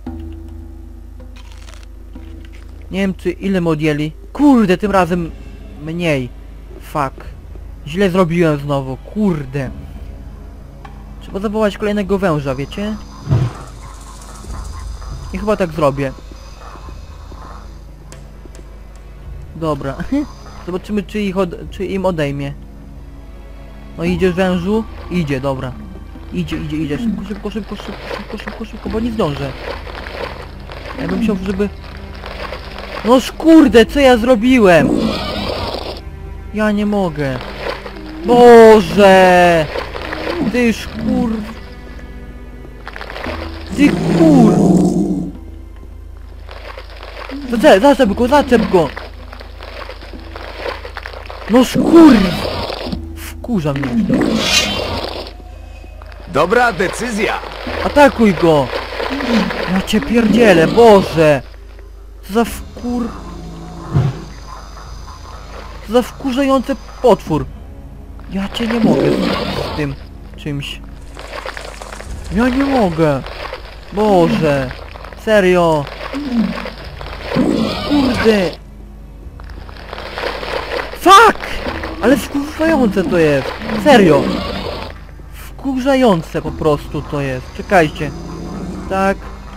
Nie wiem czy ile my odjęli. Kurde, tym razem mniej. Fuck. Źle zrobiłem znowu. Kurde. Trzeba zawołać kolejnego węża, wiecie? I chyba tak zrobię. Dobra. Zobaczymy czy im odejmie. No idziesz wężu? Idzie, dobra. Idzie. Szybko, bo nie zdążę. Ja bym chciał, żeby... No kurde, co ja zrobiłem? Ja nie mogę. Boże! Ty szkur... Ty kur... Zaczep go! No szkur... Wkurza mnie już to. Dobra decyzja! Atakuj go! Ja cię pierdzielę, Boże! Co za Co za wkurzający potwór! Ja cię nie mogę z tym czymś. Ja nie mogę! Boże! Serio! Kurde! Fuck! Ale wkurzające to jest! Serio! Wkurzające po prostu to jest. Czekajcie. Tak.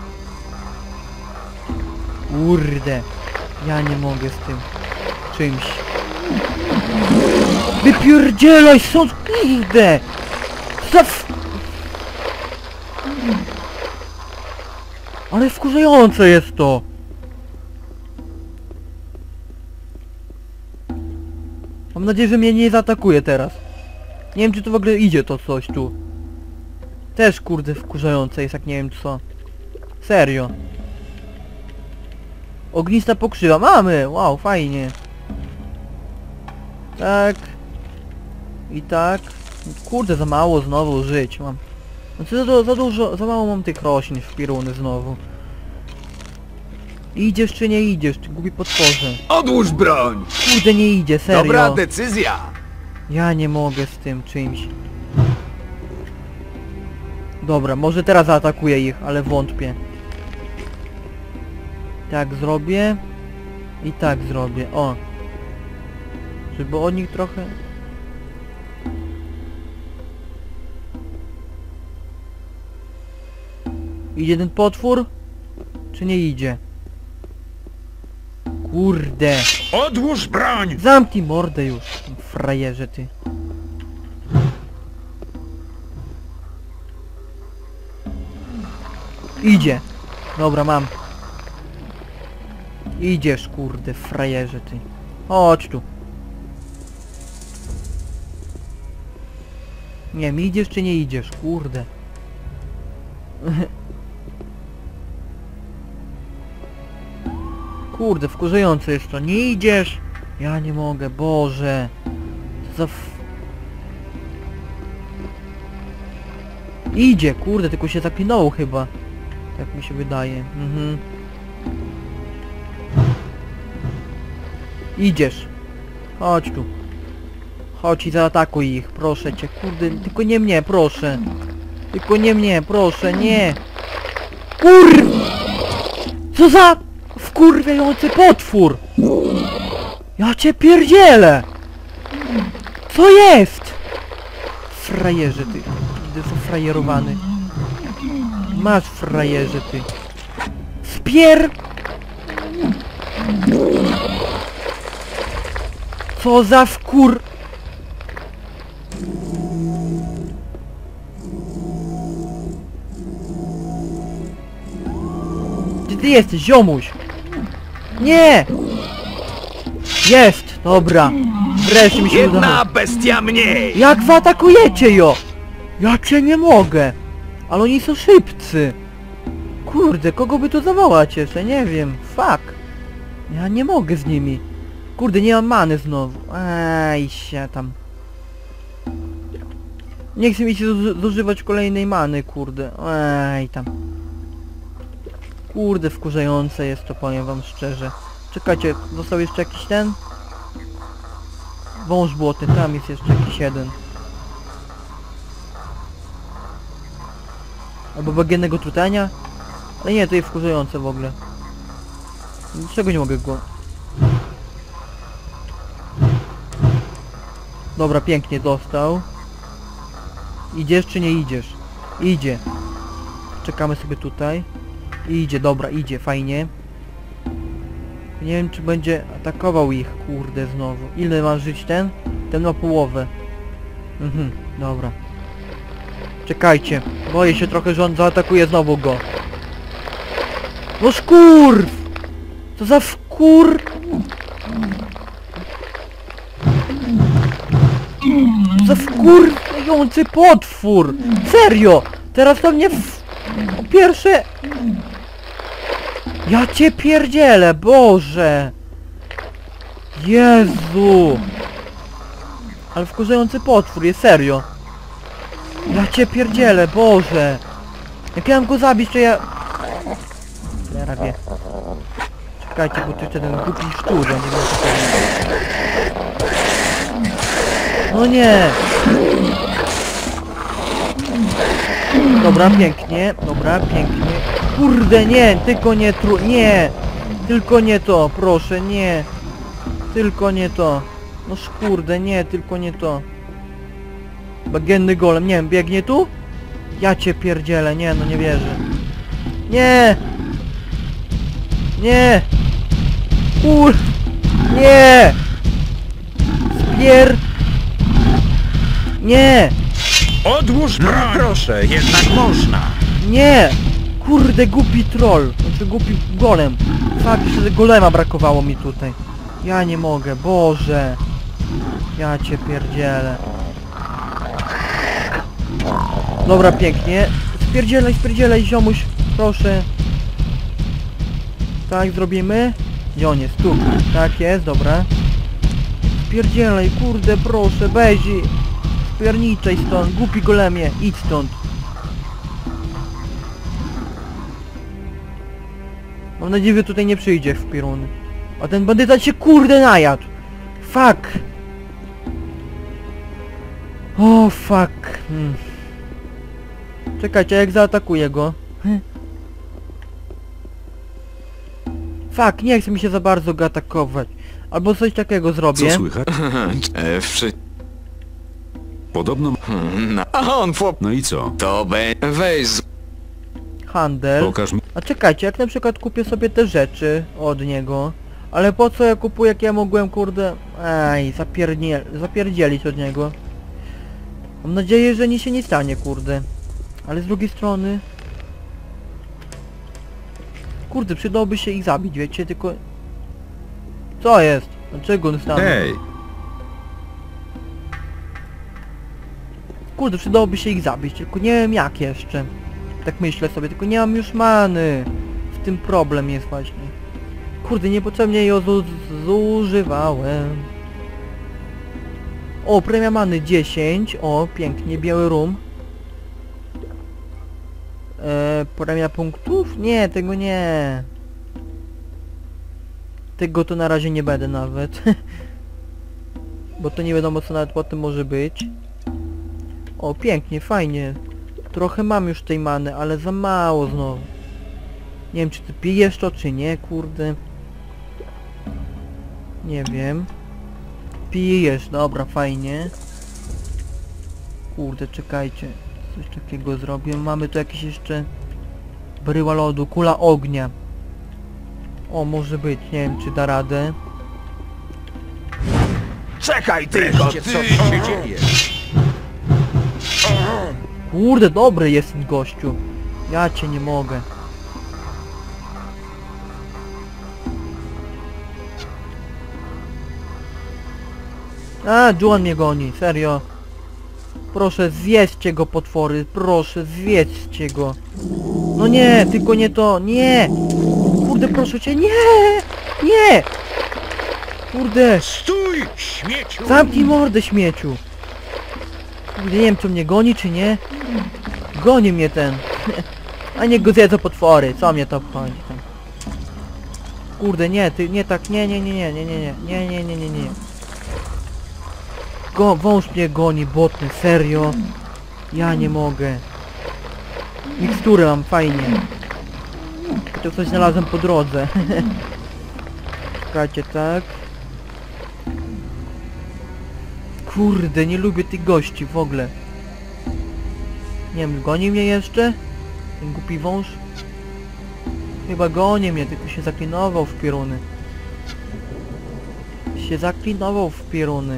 Kurde. Ja nie mogę z tym czymś. Wypierdzielaj stąd, kurde! Ale wkurzające jest to! Mam nadzieję, że mnie nie zaatakuje teraz. Nie wiem, czy to w ogóle idzie to coś tu. Też kurde wkurzające jest, jak nie wiem co. Serio. Ognista pokrzywa. Mamy! Wow, fajnie. Tak. I tak. Kurde, za mało znowu żyć mam. Znaczy za dużo, za mało mam tych roślin w piruny znowu. Idziesz czy nie idziesz, ty głupi potworze. Odłóż broń! Kurde, nie idzie, serio. Dobra decyzja! Ja nie mogę z tym czymś. Dobra, może teraz zaatakuję ich, ale wątpię. Tak zrobię. I tak zrobię, o. Żeby od nich trochę... Idzie ten potwór? Czy nie idzie? Kurde. Odłóż broń! Zamknij mordę już, frajerze ty. Idzie. Dobra, mam. Idziesz, kurde, frajerze ty. Chodź tu. Nie wiem, idziesz czy nie idziesz, kurde. Kurde, wkurzające jest to. Nie idziesz! Ja nie mogę, Boże. Co za Idzie, kurde, tylko się zaklinało chyba. Tak mi się wydaje. Idziesz. Chodź tu. Chodź i zaatakuj ich, proszę cię, kurde, tylko nie mnie, proszę. Tylko nie mnie, proszę, nie. Co za wkurwiający potwór! Ja cię pierdzielę! Co jest? Frajerze ty. Ty są frajerowany. Masz frajerze ty. Spier... Co za wkur... Gdzie ty jesteś, ziomuś? Nie! Jest! Dobra. Wreszcie mi się udało. Jedna bestia mniej! Jak wy atakujecie jo? Ja cię nie mogę. Ale oni są szybcy. Kurde, kogo by tu zawołać jeszcze? Nie wiem. Fuck. Ja nie mogę z nimi. Kurde, nie mam many znowu. Ej, się tam. Nie chcę mi się zużywać kolejnej many, kurde. Ej, tam. Kurde, wkurzające jest to, powiem wam szczerze. Czekajcie, został jeszcze jakiś ten? Wąż błotny, tam jest jeszcze jakiś jeden. Albo bagiennego trutania? Ale nie, to jest wkurzające w ogóle. Dlaczego nie mogę go... Dobra, pięknie dostał. Idziesz czy nie idziesz? Idzie. Czekamy sobie tutaj. Idzie, dobra, idzie, fajnie. Nie wiem czy będzie atakował ich, kurde, znowu. Ile ma żyć ten? Ten ma połowę. Dobra. Czekajcie. Boję się trochę, że on zaatakuje znowu go. No szkurw! Co za wkur... Co za wkurwiający potwór! Serio! Teraz to mnie po pierwsze... Ja cię pierdzielę, Boże! Jezu! Ale wkurzający potwór jest, serio. Ja cię pierdzielę, Boże! Jak ja mam go zabić, to ja... Cholera wie. Czekajcie, bo tu jeszcze ten głupi szczur, nie wiem co to jest. No nie! Dobra, pięknie, dobra, pięknie. Kurde, nie, tylko nie nie! Tylko nie to, proszę, nie! Tylko nie to. No kurde, nie, tylko nie to. Bagienny golem, nie wiem, biegnie tu? Ja cię pierdzielę, nie, no nie wierzę. Nie! Nie! Nie! Spier... Nie! Odłóż broń! No proszę, jednak można. Nie! Kurde, głupi troll. Znaczy głupi golem. Fakt, że golema brakowało mi tutaj. Ja nie mogę, Boże. Ja cię pierdzielę. Dobra, pięknie. Spierdzielaj, ziomuś. Proszę. Tak, zrobimy. Gdzie on jest? Tu. Tak jest, dobra. Spierdzielaj, kurde, proszę, Bezi. Spierniczaj stąd, głupi golemie, idź stąd. Mam nadzieję, że tutaj nie przyjdzie w pieruny. A ten bandyta się kurde najadł. Fuck. O fuck. Czekajcie, jak zaatakuję go. Fuck, nie chce mi się za bardzo go atakować. Albo coś takiego zrobię. Co słychać? Podobno... No i co? To weź. Handel. Pokaż mi... A czekajcie, jak na przykład kupię sobie te rzeczy od niego. Ale po co ja kupuję, jak ja mogłem, kurde... Ej, zapierdzielić od niego. Mam nadzieję, że nic się nie stanie, kurde. Ale z drugiej strony... Kurde, przydałoby się ich zabić, wiecie, tylko... Co jest? Dlaczego on stanął? Hej! Kurde, przydałoby się ich zabić, tylko nie wiem jak jeszcze. Tak myślę sobie, tylko nie mam już many. W tym problem jest właśnie. Kurde, niepotrzebnie ją zużywałem. O, premia many 10. O, pięknie, biały rum. Premia punktów? Nie, tego nie. Tego to na razie nie będę nawet. Bo to nie wiadomo co nawet potem może być. O, pięknie, fajnie. Trochę mam już tej many, ale za mało znowu. Nie wiem, czy ty pijesz to, czy nie, kurde. Nie wiem. Pijesz, dobra, fajnie. Kurde, czekajcie. Coś takiego zrobię. Mamy tu jakieś jeszcze... Bryła lodu, kula ognia. O, może być, nie wiem, czy da radę. Czekaj tylko, ty! Co się dzieje? Kurde, dobry jest ten gościu. Ja cię nie mogę. A, Juan mnie goni, serio. Proszę, zjedzcie go, potwory. Proszę, zjedzcie go. No nie, tylko nie to. Nie! Kurde, proszę cię, nie! Nie! Kurde! Stój, śmieciu! Zamknij mordę, śmieciu! Kurde, nie wiem, czy mnie goni, czy nie. Goni mnie ten. A niech go zjedzą potwory. Co mnie to obchodzi tam? Kurde, nie, ty, nie tak, nie. Wąż mnie goni, botny, serio. Ja nie mogę. Miksturę mam, fajnie. To coś znalazłem po drodze. Czekajcie, tak. Kurde, nie lubię tych gości w ogóle. Nie wiem, goni mnie jeszcze? Ten głupi wąż? Chyba goni mnie, tylko się zaklinował w pieruny. Się zaklinował w pieruny.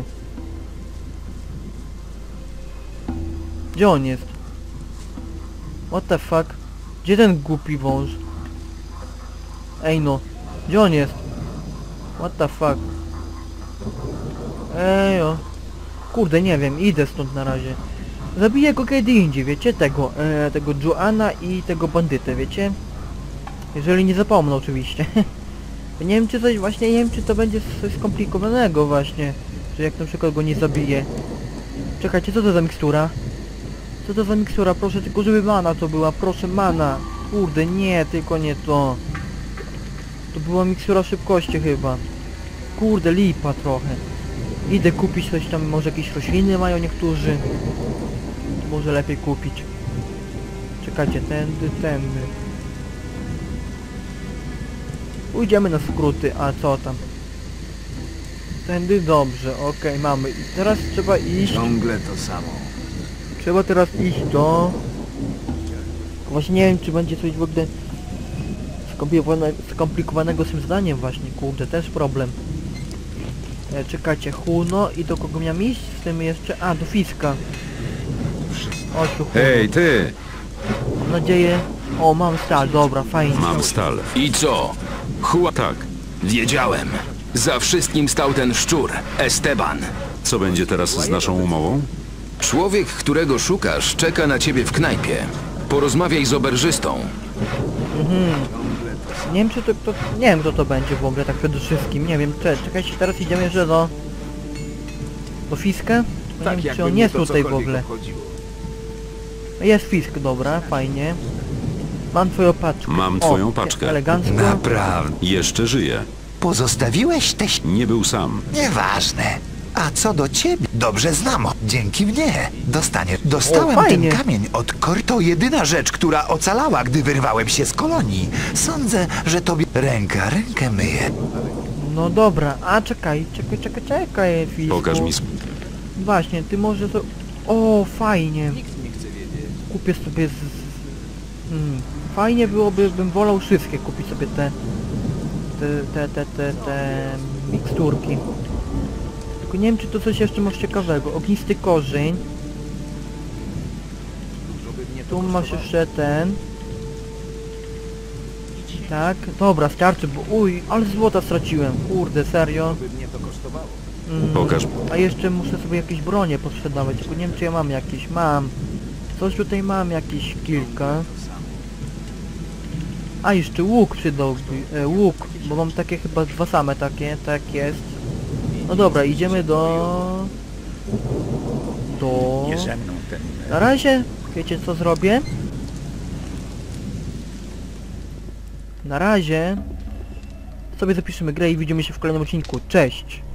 Gdzie on jest? What the fuck? Gdzie ten głupi wąż? Ej no, gdzie on jest? What the fuck? Ejo. Kurde, nie wiem, idę stąd na razie. Zabiję go kiedy indziej, wiecie? Tego Joana i tego bandytę, wiecie? Jeżeli nie zapomnę oczywiście. Nie wiem czy coś właśnie, nie wiem czy to będzie coś skomplikowanego właśnie. Że jak na przykład go nie zabiję. Czekajcie, co to za mikstura? Co to za mikstura? Proszę tylko żeby mana to była, proszę mana. Kurde, nie, tylko nie to. To była mikstura szybkości chyba. Kurde, lipa trochę. Idę kupić coś tam, może jakieś rośliny mają niektórzy. Może lepiej kupić. Czekajcie, tędy. Pójdziemy na skróty, a co tam? Tędy, dobrze, okej, mamy. I teraz trzeba iść... Ciągle to samo. Trzeba teraz iść do... Właśnie nie wiem, czy będzie coś w ogóle... skomplikowanego z tym zadaniem właśnie, kurde, też problem. Czekajcie, Huno i do kogo miałem iść? Z tym jeszcze... A, do Fiska. Chodź tu, Huno. Hej, ty! Mam nadzieję... O, mam stal, dobra, fajnie. Mam stal. I co? Tak. Wiedziałem. Za wszystkim stał ten szczur, Esteban. Co będzie teraz z naszą umową? Człowiek, którego szukasz, czeka na ciebie w knajpie. Porozmawiaj z oberżystą. Nie wiem czy to nie wiem kto to będzie w ogóle tak przede wszystkim, nie wiem, czekajcie, teraz idziemy jeszcze do Fiskę? No nie wiem czy on jest tutaj w ogóle. Jest Fisk, dobra, fajnie. Mam twoją paczkę. Mam twoją paczkę. Elegancko. Naprawdę. Jeszcze żyje. Pozostawiłeś te... Nie był sam. Nieważne. A co do ciebie? Dobrze znam. Dzięki mnie. Dostałem ten kamień od To jedyna rzecz, która ocalała, gdy wyrwałem się z kolonii. Sądzę, że tobie... Rękę myje. No dobra, a czekaj, Fisku. Pokaż mi... Właśnie, ty może to... O, fajnie. Kupię sobie fajnie byłoby, bym wolał wszystkie kupić sobie te miksturki. Tylko nie wiem czy to coś jeszcze masz ciekawego. Ognisty korzeń. Tu masz jeszcze ten. Tak, dobra, starczy, bo ale złota straciłem. Kurde, serio. Pokaż. A jeszcze muszę sobie jakieś bronie posprzedawać, tylko nie wiem czy ja mam jakieś. Mam. Coś tutaj mam jakieś kilka. A jeszcze łuk przydałby. Łuk, bo mam takie chyba dwa same takie, tak jest. No dobra, idziemy do... Na razie, wiecie co zrobię? Na razie sobie zapiszemy grę i widzimy się w kolejnym odcinku. Cześć!